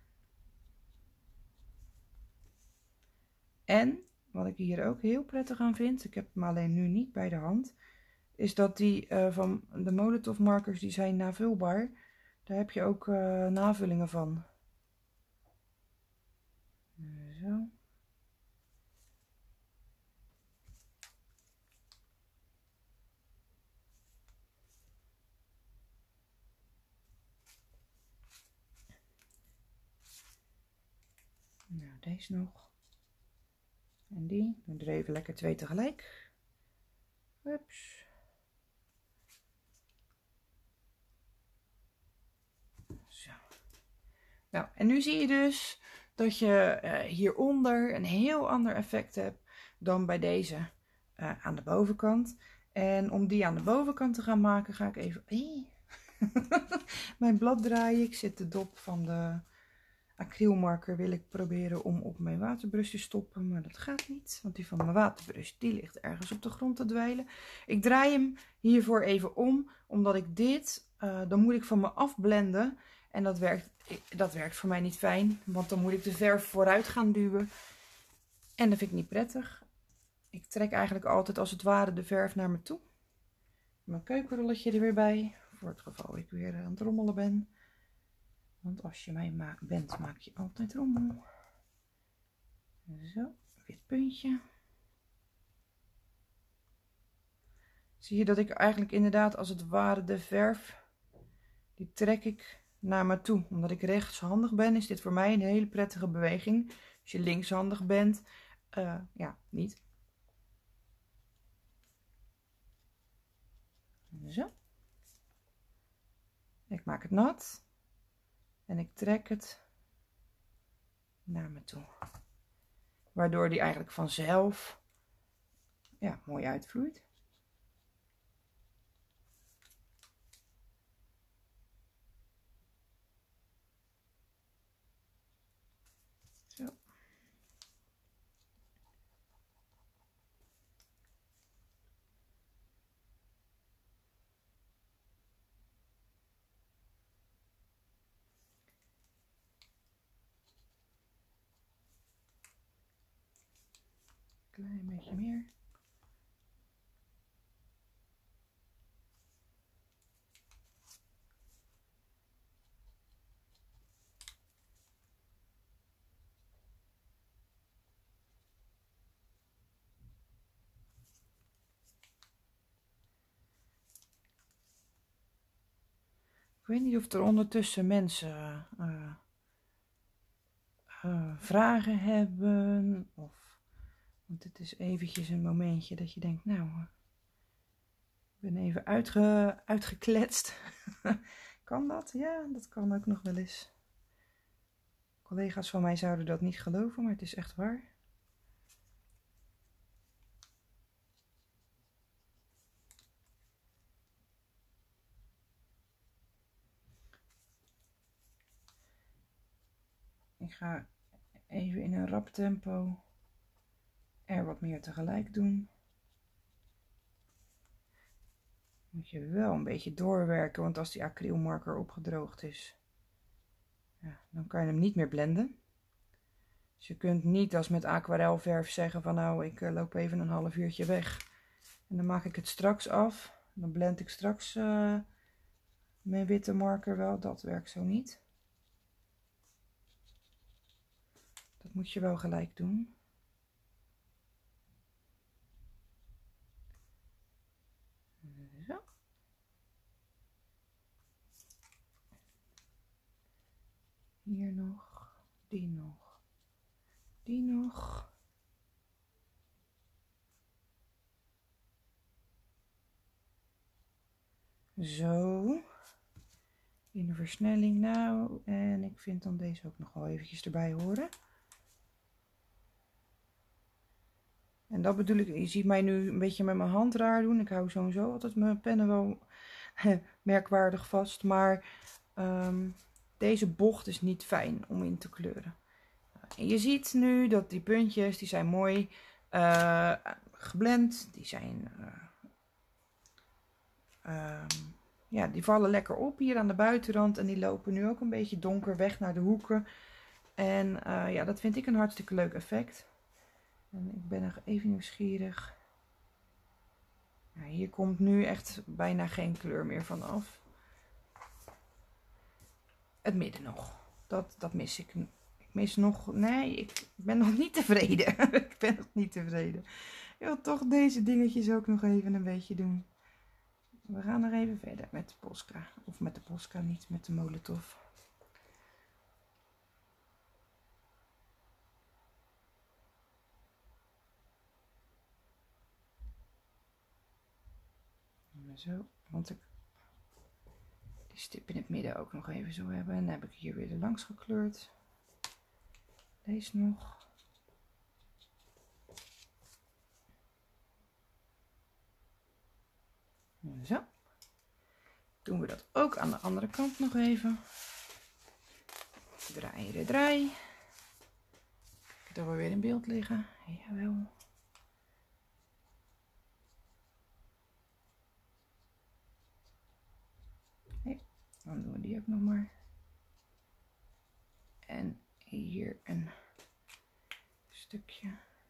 En, wat ik hier ook heel prettig aan vind, ik heb hem alleen nu niet bij de hand, is dat die uh, van de Molotow markers, die zijn navulbaar. Daar heb je ook uh, navullingen van. Zo. Nou, deze nog. En die. Doe er even lekker twee tegelijk. Hups. Zo. Nou, en nu zie je dus dat je uh, hieronder een heel ander effect hebt dan bij deze uh, aan de bovenkant. En om die aan de bovenkant te gaan maken, ga ik even mijn blad draaien. Ik zit de dop van de acrylmarker wil ik proberen om op mijn waterbrus te stoppen, maar dat gaat niet, want die van mijn waterbrus die ligt ergens op de grond te dweilen. Ik draai hem hiervoor even om, omdat ik dit, uh, dan moet ik van me afblenden en dat werkt, dat werkt voor mij niet fijn, want dan moet ik de verf vooruit gaan duwen en dat vind ik niet prettig. Ik trek eigenlijk altijd als het ware de verf naar me toe. Mijn keukenrolletje er weer bij, voor het geval ik weer aan het rommelen ben. Want als je mij ma bent, maak je altijd rommel. Zo, wit puntje. Zie je dat ik eigenlijk inderdaad als het ware de verf, die trek ik naar me toe. Omdat ik rechtshandig ben, is dit voor mij een hele prettige beweging. Als je linkshandig bent, uh, ja, niet. Zo. Ik maak het nat. En ik trek het naar me toe. Waardoor die eigenlijk vanzelf ja, mooi uitvloeit. Zo. Klein beetje meer. Ik weet niet of er ondertussen mensen uh, uh, vragen hebben. Of, want het is eventjes een momentje dat je denkt, nou, ik ben even uitge, uitgekletst. Kan dat? Ja, dat kan ook nog wel eens. Collega's van mij zouden dat niet geloven, maar het is echt waar. Ik ga even in een rap tempo er wat meer tegelijk doen. Moet je wel een beetje doorwerken, want als die acrylmarker opgedroogd is, ja, dan kan je hem niet meer blenden. Dus je kunt niet als met aquarelverf zeggen van nou, ik uh, loop even een half uurtje weg en dan maak ik het straks af. Dan blend ik straks uh, mijn witte marker wel. Dat werkt zo niet. Dat moet je wel gelijk doen. Zo. Hier nog, die nog, die nog. Zo. In de versnelling nou. En ik vind dan deze ook nog wel eventjes erbij horen. En dat bedoel ik, je ziet mij nu een beetje met mijn hand raar doen. Ik hou sowieso altijd mijn pennen wel merkwaardig vast. Maar um, deze bocht is niet fijn om in te kleuren. En je ziet nu dat die puntjes, die zijn mooi uh, geblend. Die zijn... Uh, um, ja, die vallen lekker op hier aan de buitenrand. En die lopen nu ook een beetje donker weg naar de hoeken. En uh, ja, dat vind ik een hartstikke leuk effect. En ik ben nog even nieuwsgierig. Ja, hier komt nu echt bijna geen kleur meer van af. Het midden nog. Dat, dat mis ik. Ik mis nog... Nee, ik ben nog niet tevreden. Ik ben nog niet tevreden. Ik wil toch deze dingetjes ook nog even een beetje doen. We gaan nog even verder met de Posca. Of met de Posca niet, met de Molotov. Zo, want ik die stip in het midden ook nog even zo hebben. En dan heb ik hier weer er langs gekleurd. Deze nog. Zo. Doen we dat ook aan de andere kant nog even. Draaien, draai. Kijk dat we weer in beeld liggen. Jawel. Nee, dan doen we die ook nog maar. En hier een stukje.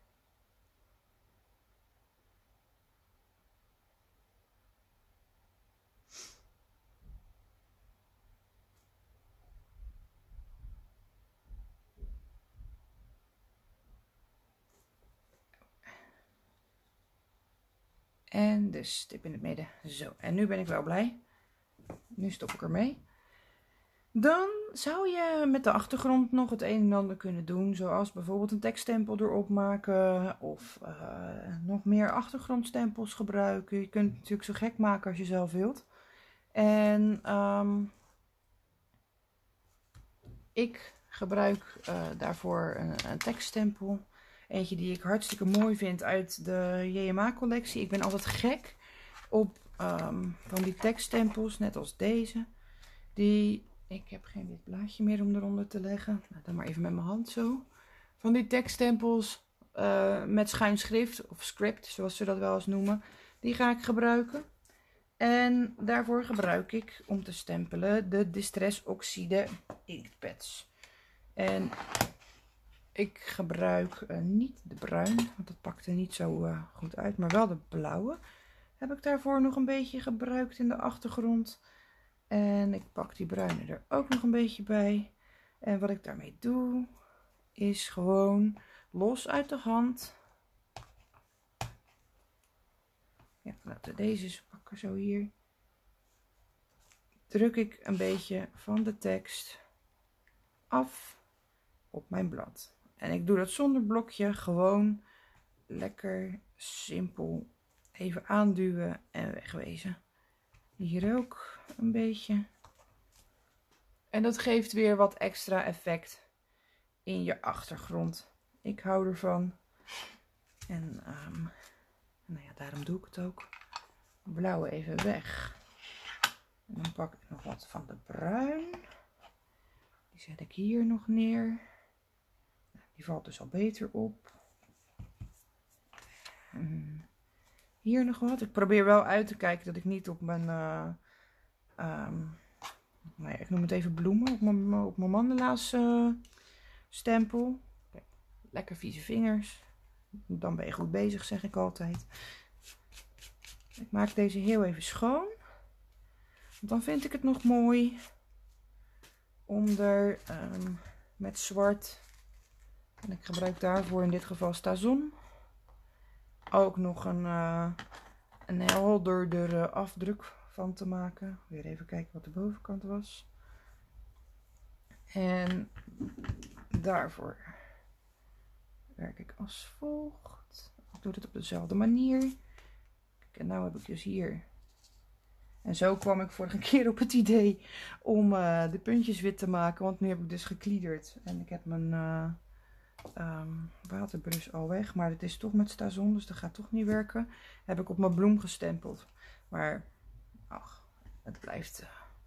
En de stip in het midden. Zo, en nu ben ik wel blij. Nu stop ik ermee. Dan zou je met de achtergrond nog het een en ander kunnen doen. Zoals bijvoorbeeld een tekststempel erop maken. Of uh, nog meer achtergrondstempels gebruiken. Je kunt het natuurlijk zo gek maken als je zelf wilt. En um, ik gebruik uh, daarvoor een, een tekststempel. Eentje die ik hartstikke mooi vind uit de J M A collectie. Ik ben altijd gek op um, van die tekststempels, net als deze. Die, ik heb geen wit blaadje meer om eronder te leggen. Nou, dan maar even met mijn hand zo. Van die tekststempels uh, met schuin schrift of script, zoals ze dat wel eens noemen. Die ga ik gebruiken. En daarvoor gebruik ik om te stempelen de Distress Oxide Inkpads. En ik gebruik uh, niet de bruin, want dat pakt er niet zo uh, goed uit, maar wel de blauwe. Heb ik daarvoor nog een beetje gebruikt in de achtergrond. En ik pak die bruine er ook nog een beetje bij. En wat ik daarmee doe, is gewoon los uit de hand. Ja, laten we deze eens pakken, zo hier. Druk ik een beetje van de tekst af op mijn blad. En ik doe dat zonder blokje, gewoon lekker simpel even aanduwen en wegwezen. Hier ook een beetje. En dat geeft weer wat extra effect in je achtergrond. Ik hou ervan. En um, nou ja, daarom doe ik het ook. Blauwe even weg. En dan pak ik nog wat van de bruin. Die zet ik hier nog neer. Die valt dus al beter op. En hier nog wat. Ik probeer wel uit te kijken dat ik niet op mijn... Uh, um, nou ja, ik noem het even bloemen. Op mijn, op mijn mandala's uh, stempel. Kijk, lekker vieze vingers. Dan ben je goed bezig, zeg ik altijd. Ik maak deze heel even schoon. Want dan vind ik het nog mooi om er um, met zwart, en ik gebruik daarvoor in dit geval Stazon, ook nog een, uh, een helderdere afdruk van te maken. Weer even kijken wat de bovenkant was. En daarvoor werk ik als volgt. Ik doe het op dezelfde manier. Kijk, en nu heb ik dus hier. En zo kwam ik vorige keer op het idee om uh, de puntjes wit te maken. Want nu heb ik dus gekliederd. En ik heb mijn uh, um, waterbrus al weg. Maar het is toch met Stazon, dus dat gaat toch niet werken. Heb ik op mijn bloem gestempeld. Maar ach, Het blijft uh,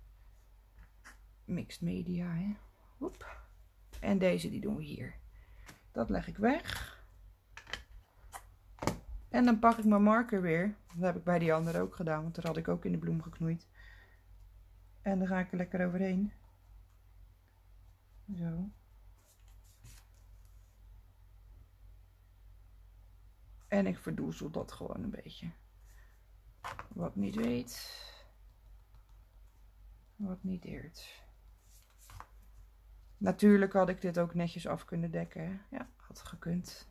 mixed media, hè. Oep. En deze die doen we hier. Dat leg ik weg. En dan pak ik mijn marker weer. Dat heb ik bij die andere ook gedaan, want daar had ik ook in de bloem geknoeid. En dan ga ik er lekker overheen. Zo. En ik verdoezel dat gewoon een beetje. Wat niet weet, wat niet deert. Natuurlijk had ik dit ook netjes af kunnen dekken. Hè? Ja, had gekund.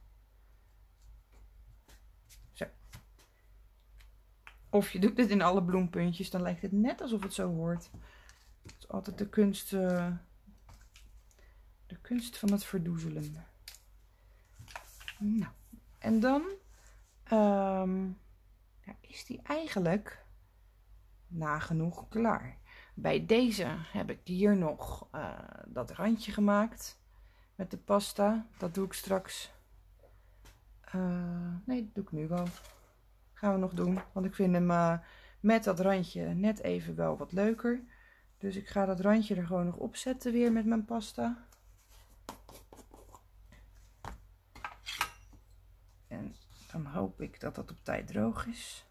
Zo. Of je doet dit in alle bloempuntjes, dan lijkt het net alsof het zo hoort. Het is altijd de kunst, uh, de kunst van het verdoezelen. Nou, en dan um, ja, is die eigenlijk nagenoeg klaar. Bij deze heb ik hier nog uh, dat randje gemaakt met de pasta. Dat doe ik straks. Uh, nee, dat doe ik nu wel. Gaan we nog doen, want ik vind hem uh, met dat randje net even wel wat leuker. Dus ik ga dat randje er gewoon nog opzetten weer met mijn pasta. En dan hoop ik dat dat op tijd droog is.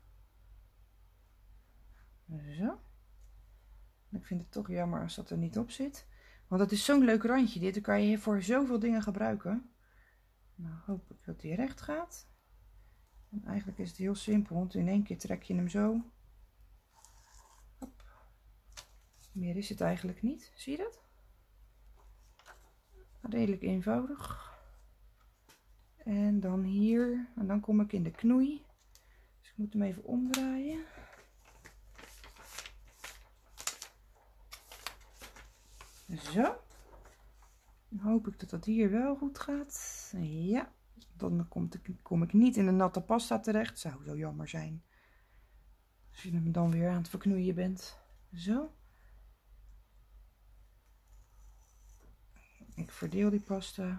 Zo. Ik vind het toch jammer als dat er niet op zit. Want het is zo'n leuk randje dit. Dan kan je voor zoveel dingen gebruiken. Nou hoop ik dat die recht gaat. En eigenlijk is het heel simpel. Want in één keer trek je hem zo. Hop. Meer is het eigenlijk niet. Zie je dat? Redelijk eenvoudig. En dan hier. En dan kom ik in de knoei. Dus ik moet hem even omdraaien. Zo. Dan hoop ik dat dat hier wel goed gaat. Ja. Dan kom ik, kom ik niet in de natte pasta terecht. Zou zo jammer zijn. Als je hem dan weer aan het verknoeien bent. Zo. Ik verdeel die pasta.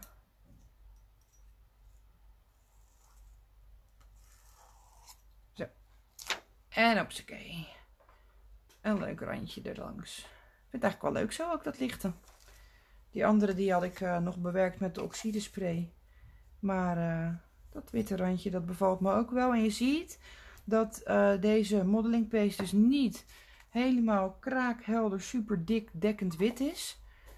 Zo. En hopsakee. Een leuk randje erlangs. Ik vind het eigenlijk wel leuk zo ook, dat lichte. Die andere die had ik uh, nog bewerkt met de oxidespray. Maar uh, dat witte randje, dat bevalt me ook wel. En je ziet dat uh, deze modeling paste dus niet helemaal kraakhelder, super dik dekkend wit is.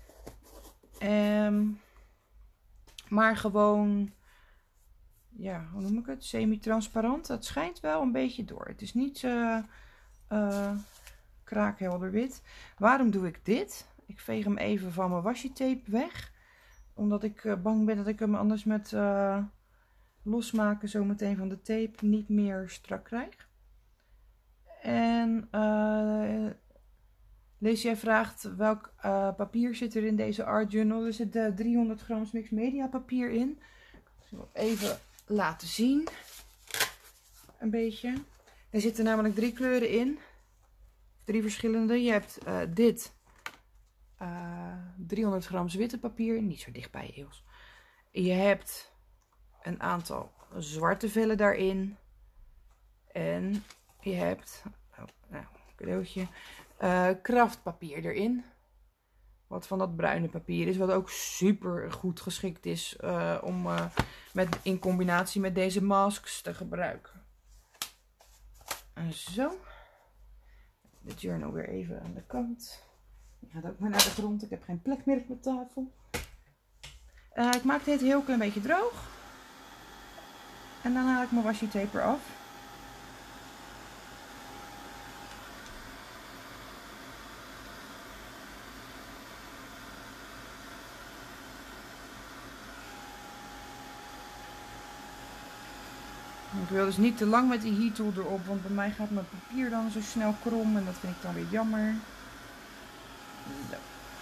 Um, maar gewoon, ja, hoe noem ik het? Semi-transparant. Het schijnt wel een beetje door. Het is niet uh, uh, kraakhelder wit. Waarom doe ik dit? Ik veeg hem even van mijn washi tape weg. Omdat ik uh, bang ben dat ik hem anders met uh, losmaken zometeen van de tape niet meer strak krijg. En uh, Lees, jij vraagt welk uh, papier zit er in deze art journal. Er zit uh, driehonderd gram mixed media papier in. Ik zal het even laten zien. Een beetje. Er zitten namelijk drie kleuren in. Drie verschillende. Je hebt uh, dit. Uh, driehonderd gram witte papier. Niet zo dichtbij, Eels. Je hebt een aantal zwarte vellen daarin. En je hebt... Oh, nou, een cadeautje. Uh, kraftpapier erin. Wat van dat bruine papier is. Wat ook super goed geschikt is uh, om uh, met, in combinatie met deze masks te gebruiken. En zo. De journal weer even aan de kant. Die gaat ook maar naar de grond. Ik heb geen plek meer op mijn tafel. Uh, ik maak dit heel klein beetje droog. En dan haal ik mijn washi tape eraf. Ik wil dus niet te lang met die heat tool erop, want bij mij gaat mijn papier dan zo snel krom en dat vind ik dan weer jammer. Zo.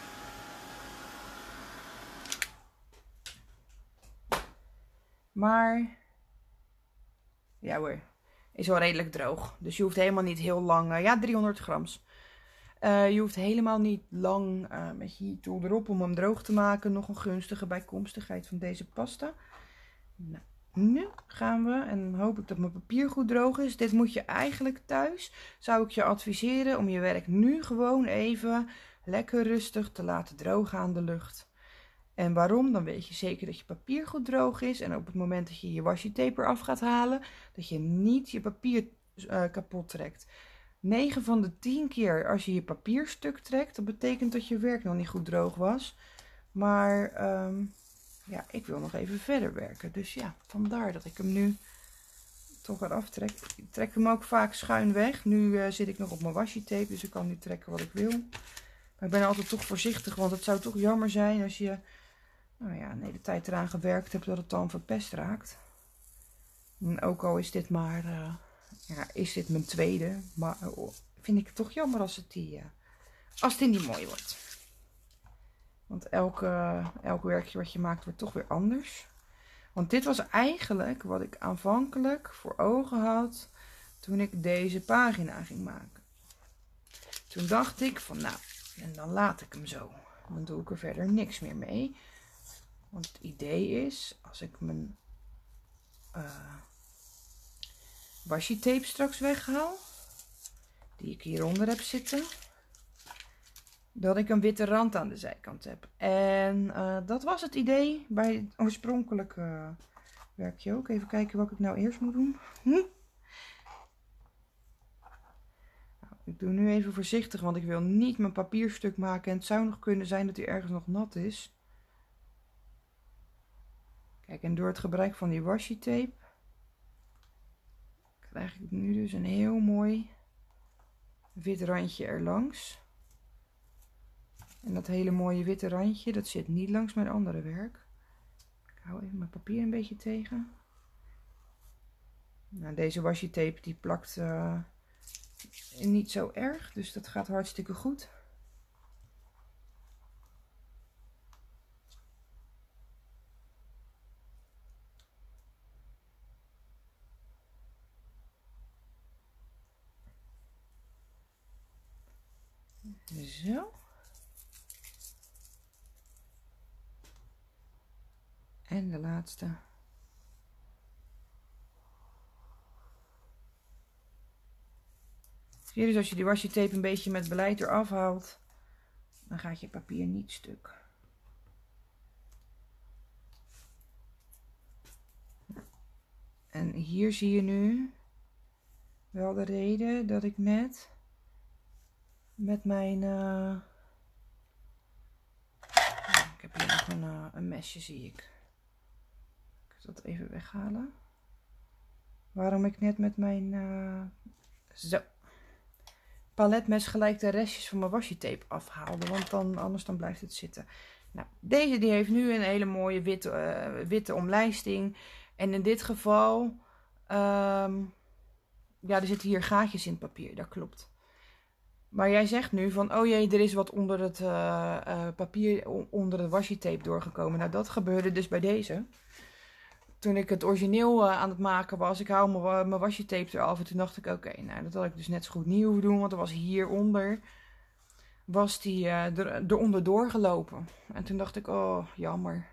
Maar, ja hoor, is wel redelijk droog. Dus je hoeft helemaal niet heel lang, uh, ja driehonderd grams. Uh, je hoeft helemaal niet lang uh, met je heat tool erop om hem droog te maken. Nog een gunstige bijkomstigheid van deze pasta. Nou. nu gaan we, en dan hoop ik dat mijn papier goed droog is. Dit moet je eigenlijk thuis, zou ik je adviseren om je werk nu gewoon even lekker rustig te laten drogen aan de lucht. En waarom? Dan weet je zeker dat je papier goed droog is. En op het moment dat je je washi tape eraf gaat halen, dat je niet je papier uh, kapot trekt. negen van de tien keer als je je papier stuk trekt, dat betekent dat je werk nog niet goed droog was. Maar um, ja, ik wil nog even verder werken. Dus ja, vandaar dat ik hem nu toch eraf trek. Ik trek hem ook vaak schuin weg. Nu uh, zit ik nog op mijn washi tape, dus ik kan nu trekken wat ik wil. Maar ik ben altijd toch voorzichtig, want het zou toch jammer zijn als je nou ja, een hele tijd eraan gewerkt hebt dat het dan verpest raakt. En ook al is dit maar, uh, ja, is dit mijn tweede, maar uh, vind ik het toch jammer als het die, uh, als die niet mooi wordt. Want elke, uh, elk werkje wat je maakt wordt toch weer anders. Want dit was eigenlijk wat ik aanvankelijk voor ogen had toen ik deze pagina ging maken. Toen dacht ik van nou, en dan laat ik hem zo. Dan doe ik er verder niks meer mee. Want het idee is, als ik mijn uh, washi tape straks weghaal, die ik hieronder heb zitten, dat ik een witte rand aan de zijkant heb. En uh, dat was het idee bij het oorspronkelijke uh, werkje ook. Even kijken wat ik nou eerst moet doen. Hm? Nou, ik doe nu even voorzichtig, want ik wil niet mijn papierstuk maken. En het zou nog kunnen zijn dat hij ergens nog nat is. Kijk, en door het gebruik van die washi tape krijg ik nu dus een heel mooi wit randje erlangs. En dat hele mooie witte randje, dat zit niet langs mijn andere werk. Ik hou even mijn papier een beetje tegen. Nou, deze washi tape die plakt uh, niet zo erg, dus dat gaat hartstikke goed. Zo. En de laatste. Zie je, dus als je die washi tape een beetje met beleid eraf haalt, dan gaat je papier niet stuk. En hier zie je nu wel de reden dat ik net met mijn uh... ik heb hier nog een, uh, een mesje, zie ik. Ik zal dat even weghalen. Waarom ik net met mijn uh... zo paletmes gelijk de restjes van mijn washi tape afhaalde, want dan anders dan blijft het zitten. Nou, deze die heeft nu een hele mooie witte, uh, witte omlijsting. En in dit geval, um, ja, er zitten hier gaatjes in het papier, dat klopt. Maar jij zegt nu van, oh jee, er is wat onder het uh, uh, papier, onder de washi tape doorgekomen. Nou, dat gebeurde dus bij deze. Toen ik het origineel uh, aan het maken was, ik hou mijn, mijn washi tape eraf. En toen dacht ik, oké, okay, nou, dat had ik dus net zo goed niet hoeven doen. Want er was hieronder, was die uh, er, eronder doorgelopen. En toen dacht ik, oh, jammer.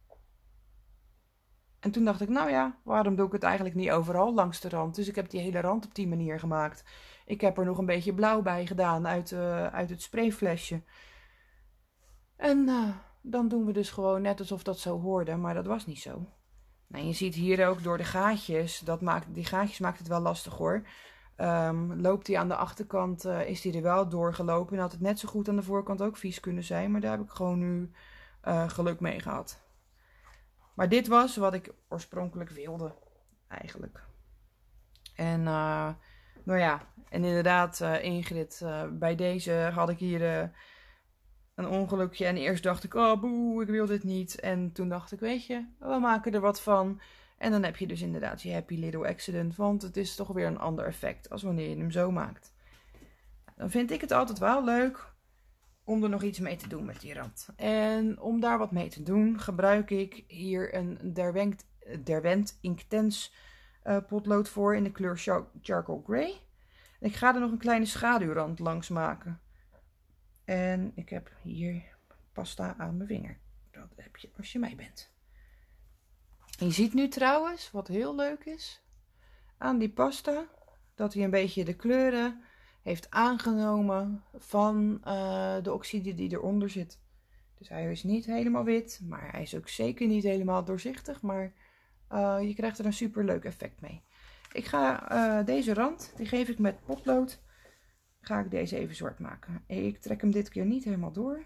En toen dacht ik, nou ja, waarom doe ik het eigenlijk niet overal langs de rand? Dus ik heb die hele rand op die manier gemaakt. Ik heb er nog een beetje blauw bij gedaan uit, uh, uit het sprayflesje. En uh, dan doen we dus gewoon net alsof dat zo hoorde, maar dat was niet zo. Nou, je ziet hier ook door de gaatjes, dat maakt, die gaatjes maakt het wel lastig hoor. Um, loopt die aan de achterkant, uh, is die er wel doorgelopen. En had het net zo goed aan de voorkant ook vies kunnen zijn, maar daar heb ik gewoon nu uh, geluk mee gehad. Maar dit was wat ik oorspronkelijk wilde, eigenlijk. En, uh, nou ja, en inderdaad, uh, Ingrid, uh, bij deze had ik hier uh, een ongelukje. En eerst dacht ik, oh boe, ik wil dit niet. En toen dacht ik, weet je, we maken er wat van. En dan heb je dus inderdaad je happy little accident. Want het is toch weer een ander effect als wanneer je hem zo maakt. Dan vind ik het altijd wel leuk om er nog iets mee te doen met die rand. En om daar wat mee te doen, gebruik ik hier een Derwent, Derwent Inktense uh, potlood voor in de kleur char Charcoal Grey. En ik ga er nog een kleine schaduwrand langs maken. En ik heb hier pasta aan mijn vinger. Dat heb je als je mij bent. Je ziet nu trouwens, wat heel leuk is, aan die pasta, dat hij een beetje de kleuren heeft aangenomen van uh, de oxide die eronder zit. Dus hij is niet helemaal wit, maar hij is ook zeker niet helemaal doorzichtig, maar uh, je krijgt er een super leuk effect mee. Ik ga uh, deze rand, die geef ik met potlood, ga ik deze even zwart maken. Ik trek hem dit keer niet helemaal door.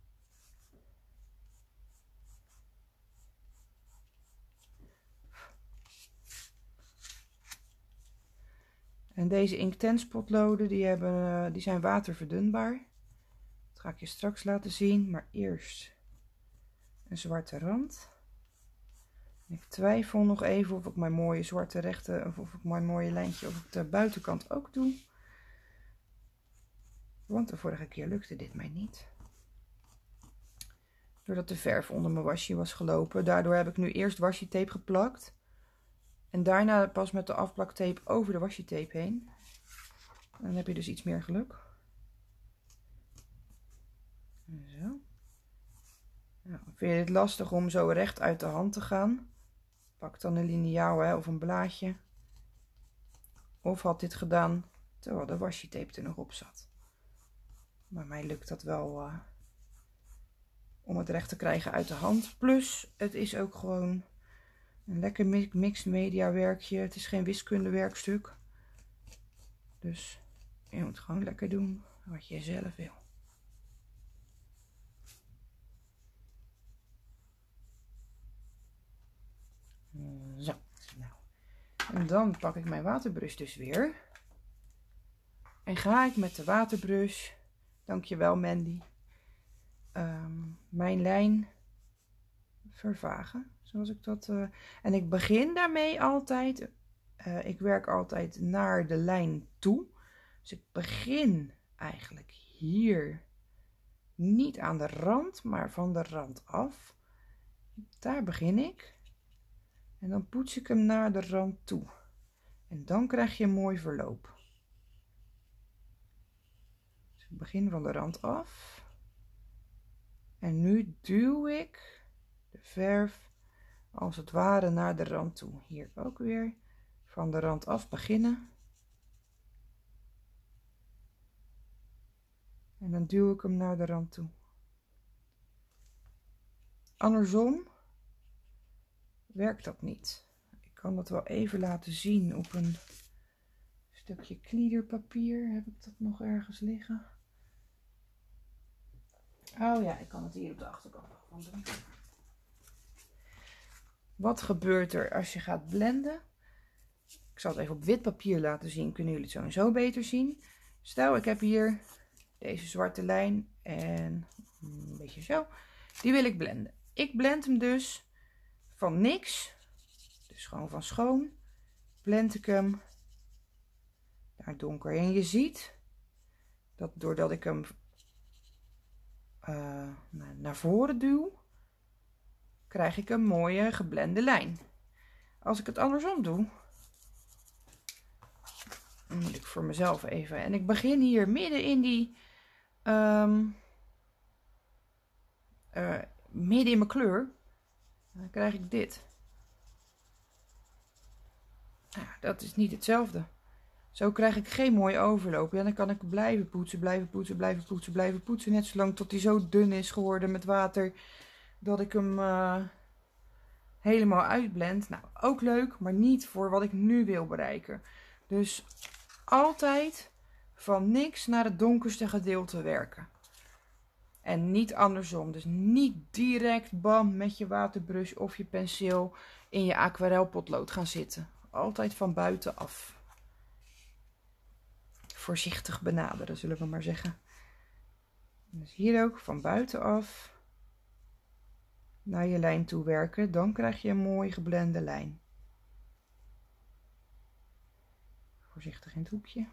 En deze Inktense potloden, die, hebben, die zijn waterverdunbaar. Dat ga ik je straks laten zien, maar eerst een zwarte rand. Ik twijfel nog even of ik mijn mooie zwarte rechte, of, of ik mijn mooie lijntje op de buitenkant ook doe. Want de vorige keer lukte dit mij niet. Doordat de verf onder mijn washi was gelopen. Daardoor heb ik nu eerst washi tape geplakt. En daarna pas met de afplaktape over de washi tape heen. En dan heb je dus iets meer geluk. Zo. Nou, vind je het lastig om zo recht uit de hand te gaan? Pak dan een liniaal, hè, of een blaadje. Of had dit gedaan terwijl de washi tape er nog op zat. Maar mij lukt dat wel uh, om het recht te krijgen uit de hand. Plus, het is ook gewoon een lekker mixed media werkje. Het is geen wiskundewerkstuk. Dus je moet gewoon lekker doen wat je zelf wil. Zo. Nou. En dan pak ik mijn waterbrush dus weer. En ga ik met de waterbrush, dankjewel Mandy, um, mijn lijn vervagen. Zoals ik dat... Uh, en ik begin daarmee altijd, uh, ik werk altijd naar de lijn toe. Dus ik begin eigenlijk hier, niet aan de rand, maar van de rand af. Daar begin ik. En dan poets ik hem naar de rand toe. En dan krijg je een mooi verloop. Dus ik begin van de rand af. En nu duw ik de verf als het ware naar de rand toe. Hier ook weer van de rand af beginnen. En dan duw ik hem naar de rand toe. Andersom werkt dat niet. Ik kan dat wel even laten zien op een stukje kniederpapier. Heb ik dat nog ergens liggen? Oh ja, ik kan het hier op de achterkant nog van doen. Wat gebeurt er als je gaat blenden? Ik zal het even op wit papier laten zien. Kunnen jullie het zo en zo beter zien. Stel, ik heb hier deze zwarte lijn en een beetje zo. Die wil ik blenden. Ik blend hem dus van niks. Dus gewoon van schoon. Blend ik hem naar donker. En je ziet dat doordat ik hem uh, naar voren duw, krijg ik een mooie geblende lijn. Als ik het andersom doe, dan moet ik voor mezelf even. En ik begin hier midden in die, um, uh, midden in mijn kleur. Dan krijg ik dit. Nou, dat is niet hetzelfde. Zo krijg ik geen mooie overloop. En dan kan ik blijven poetsen, blijven poetsen, blijven poetsen, blijven poetsen. Net zolang tot hij zo dun is geworden met water, dat ik hem uh, helemaal uitblend. Nou, ook leuk, maar niet voor wat ik nu wil bereiken. Dus altijd van niks naar het donkerste gedeelte werken. En niet andersom. Dus niet direct bam met je waterbrush of je penseel in je aquarelpotlood gaan zitten. Altijd van buitenaf. Voorzichtig benaderen, zullen we maar zeggen. Dus hier ook van buitenaf naar je lijn toe werken. Dan krijg je een mooi geblende lijn. Voorzichtig in het hoekje.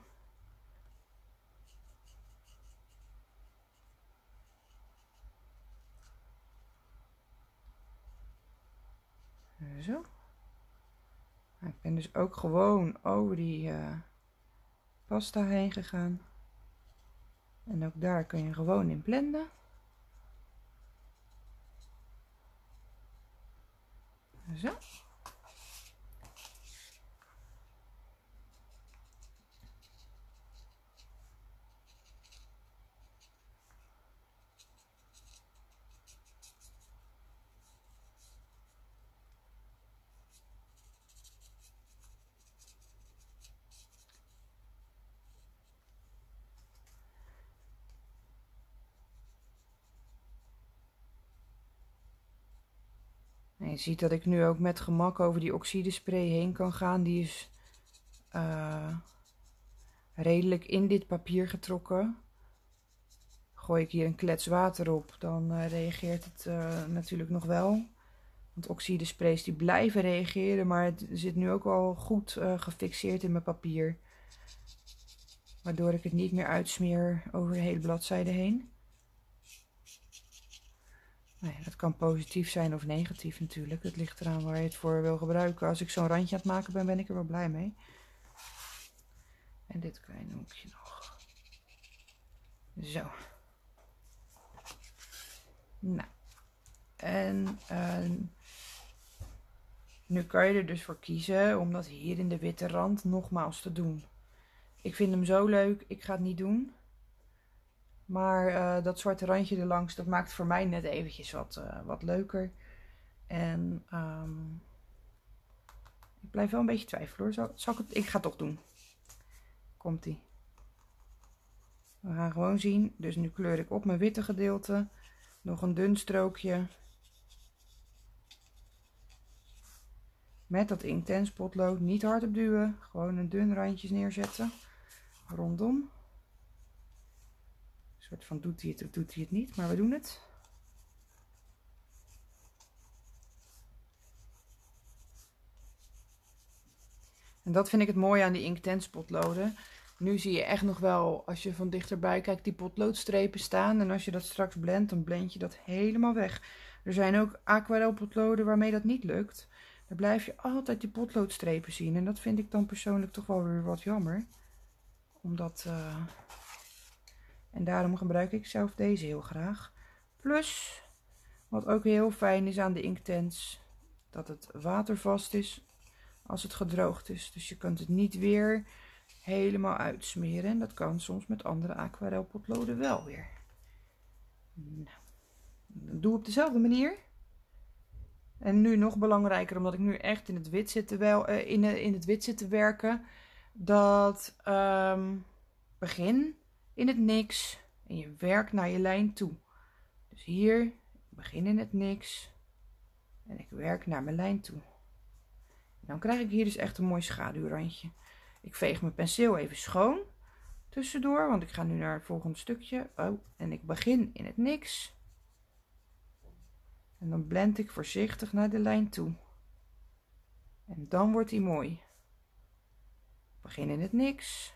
Zo. Ik ben dus ook gewoon over die uh, pasta heen gegaan. En ook daar kun je gewoon in blenden. Zo. En je ziet dat ik nu ook met gemak over die oxidespray heen kan gaan. Die is uh, redelijk in dit papier getrokken. Gooi ik hier een klets water op, dan uh, reageert het uh, natuurlijk nog wel. Want oxidesprays die blijven reageren, maar het zit nu ook al goed uh, gefixeerd in mijn papier. Waardoor ik het niet meer uitsmeer over de hele bladzijde heen. Nou ja, dat kan positief zijn of negatief natuurlijk. Het ligt eraan waar je het voor wil gebruiken. Als ik zo'n randje aan het maken ben, ben ik er wel blij mee. En dit kleine hoekje nog. Zo. Nou. En uh, nu kan je er dus voor kiezen om dat hier in de witte rand nogmaals te doen. Ik vind hem zo leuk, ik ga het niet doen. Maar uh, dat zwarte randje erlangs, dat maakt voor mij net eventjes wat, uh, wat leuker. En um, ik blijf wel een beetje twijfelen hoor. Zal, zal ik, het, ik ga het toch doen. Komt-ie. We gaan gewoon zien. Dus nu kleur ik op mijn witte gedeelte. Nog een dun strookje. Met dat Inktense potlood. Niet hard op duwen. Gewoon een dun randje neerzetten. Rondom. Een soort van doet hij het of doet hij het niet. Maar we doen het. En dat vind ik het mooie aan die Inktense potloden. Nu zie je echt nog wel, als je van dichterbij kijkt, die potloodstrepen staan. En als je dat straks blendt, dan blend je dat helemaal weg. Er zijn ook aquarelpotloden waarmee dat niet lukt. Dan blijf je altijd die potloodstrepen zien. En dat vind ik dan persoonlijk toch wel weer wat jammer. Omdat... Uh... En daarom gebruik ik zelf deze heel graag. Plus, wat ook heel fijn is aan de Inktense, dat het watervast is als het gedroogd is. Dus je kunt het niet weer helemaal uitsmeren. En dat kan soms met andere aquarelpotloden wel weer. Nou, dat doe ik op dezelfde manier. En nu nog belangrijker, omdat ik nu echt in het wit zit te, wel, uh, in, uh, in het wit zit te werken. Dat um, begin in het niks en je werkt naar je lijn toe. Dus hier, ik begin in het niks en ik werk naar mijn lijn toe. En dan krijg ik hier dus echt een mooi schaduwrandje. Ik veeg mijn penseel even schoon tussendoor, want ik ga nu naar het volgende stukje. Oh, en ik begin in het niks. En dan blend ik voorzichtig naar de lijn toe. En dan wordt die mooi. Ik begin in het niks.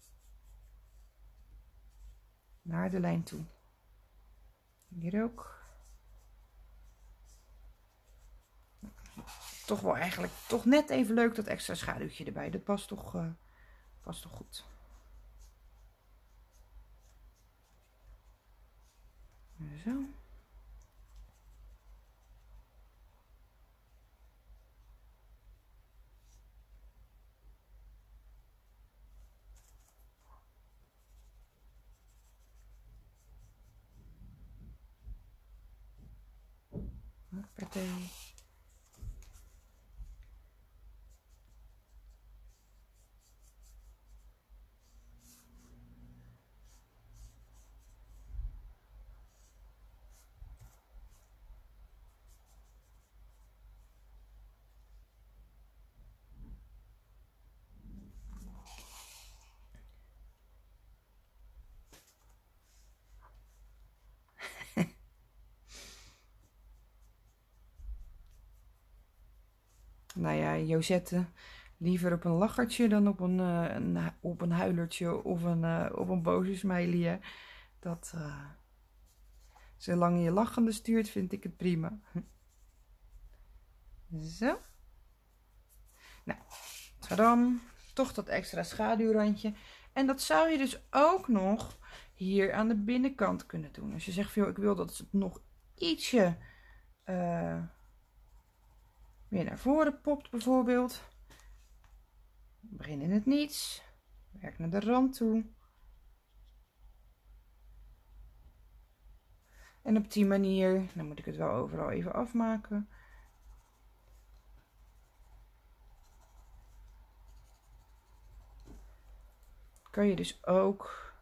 Naar de lijn toe. Hier ook. Toch wel eigenlijk toch net even leuk dat extra schaduwtje erbij. Dat past toch, uh, past toch goed. Zo. Partij. Nou ja, Josette, liever op een lachertje dan op een, uh, een, op een huilertje of een, uh, op een boze smiley. Dat, uh, zolang je lachende stuurt, vind ik het prima. Zo. Nou, dan toch dat extra schaduwrandje. En dat zou je dus ook nog hier aan de binnenkant kunnen doen. Als je zegt, joh, ik wil dat het nog ietsje... Uh, weer naar voren popt bijvoorbeeld. Begin in het niets. Werk naar de rand toe. En op die manier, dan moet ik het wel overal even afmaken. Kan je dus ook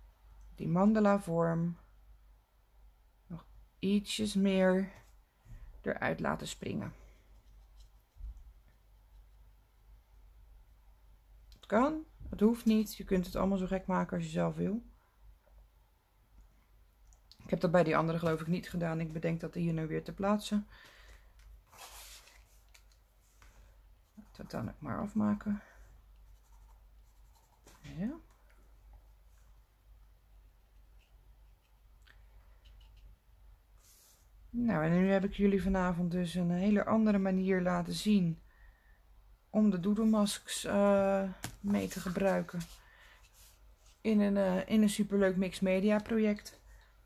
die mandala vorm nog ietsjes meer eruit laten springen. Het kan, het hoeft niet. Je kunt het allemaal zo gek maken als je zelf wil. Ik heb dat bij die andere geloof ik niet gedaan. Ik bedenk dat hier nu weer te plaatsen. Dat dan ik maar afmaken. Ja. Nou, en nu heb ik jullie vanavond dus een hele andere manier laten zien om de doedelmasks uh, mee te gebruiken in een, uh, in een superleuk mixed media project.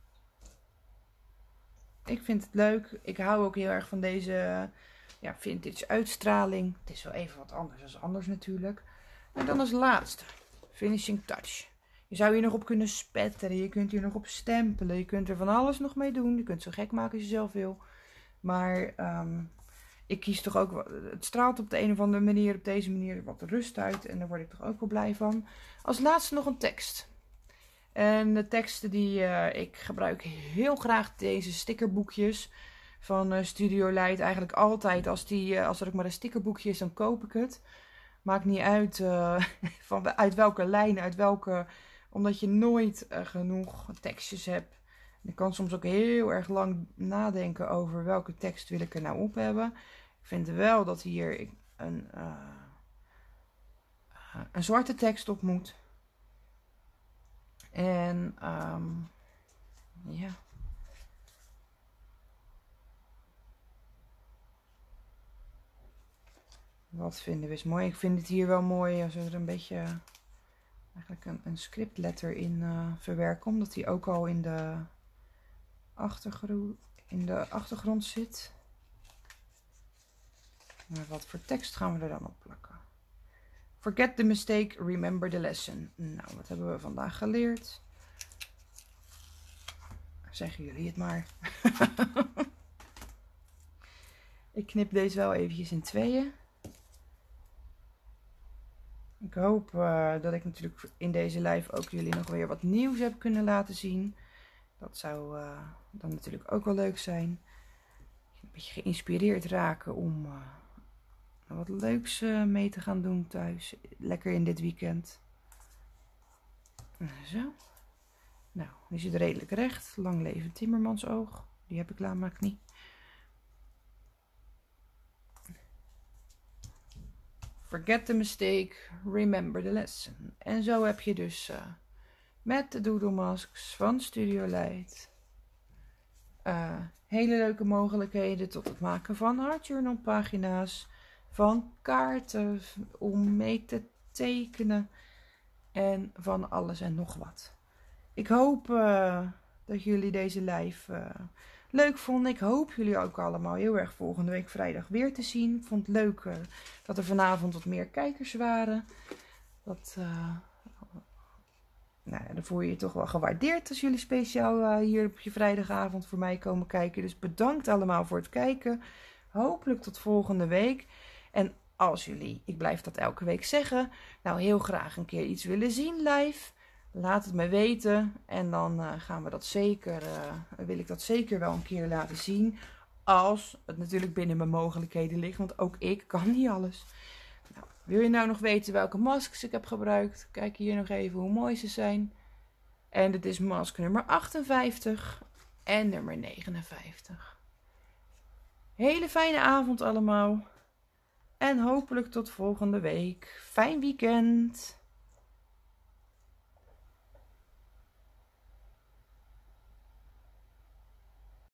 Ik vind het leuk. Ik hou ook heel erg van deze uh, ja, vintage uitstraling. Het is wel even wat anders dan anders natuurlijk. En dan als laatste, finishing touch. Je zou hier nog op kunnen spetteren, je kunt hier nog op stempelen, je kunt er van alles nog mee doen. Je kunt het zo gek maken als je zelf wil. Maar um, ik kies toch ook, het straalt op de een of andere manier, op deze manier wat rust uit. En daar word ik toch ook wel blij van. Als laatste nog een tekst. En de teksten die uh, ik gebruik heel graag deze stickerboekjes van uh, Studio Light. Eigenlijk altijd als, die, uh, als er ook maar een stickerboekje is, dan koop ik het. Maakt niet uit uh, van, uit welke lijn, uit welke, omdat je nooit uh, genoeg tekstjes hebt. Ik kan soms ook heel erg lang nadenken over welke tekst wil ik er nou op hebben. Ik vind wel dat hier een, uh, een zwarte tekst op moet. En um, ja. Wat vinden we is mooi. Ik vind het hier wel mooi als er een beetje eigenlijk een, een scriptletter in uh, verwerken. Omdat die ook al in de, achtergrond, in de achtergrond zit. Maar wat voor tekst gaan we er dan op plakken? Forget the mistake, remember the lesson. Nou, wat hebben we vandaag geleerd? Zeggen jullie het maar. Ik knip deze wel eventjes in tweeën. Ik hoop uh, dat ik natuurlijk in deze live ook jullie nog weer wat nieuws heb kunnen laten zien. Dat zou uh, dan natuurlijk ook wel leuk zijn. Een beetje geïnspireerd raken om uh, wat leuks uh, mee te gaan doen thuis. Lekker in dit weekend. Zo. Nou, die zit redelijk recht. Lang leven Timmermansoog. Die heb ik laat maar niet. Forget the mistake, remember the lesson. En zo heb je dus uh, met de doedelmasks van Studio Light uh, hele leuke mogelijkheden tot het maken van art journal pagina's, van kaarten om mee te tekenen en van alles en nog wat. Ik hoop uh, dat jullie deze live uh, leuk vonden. Ik hoop jullie ook allemaal heel erg volgende week vrijdag weer te zien. Ik vond het leuk uh, dat er vanavond wat meer kijkers waren. Dat, uh, nou ja, dan voel je je toch wel gewaardeerd als jullie speciaal uh, hier op je vrijdagavond voor mij komen kijken. Dus bedankt allemaal voor het kijken. Hopelijk tot volgende week. En als jullie, ik blijf dat elke week zeggen, nou heel graag een keer iets willen zien live, laat het me weten en dan uh, gaan we dat zeker, uh, wil ik dat zeker wel een keer laten zien. Als het natuurlijk binnen mijn mogelijkheden ligt, want ook ik kan niet alles. Nou, wil je nou nog weten welke masks ik heb gebruikt? Kijk hier nog even hoe mooi ze zijn. En dit is mask nummer achtenvijftig en nummer negenenvijftig. Hele fijne avond allemaal. En hopelijk tot volgende week. Fijn weekend.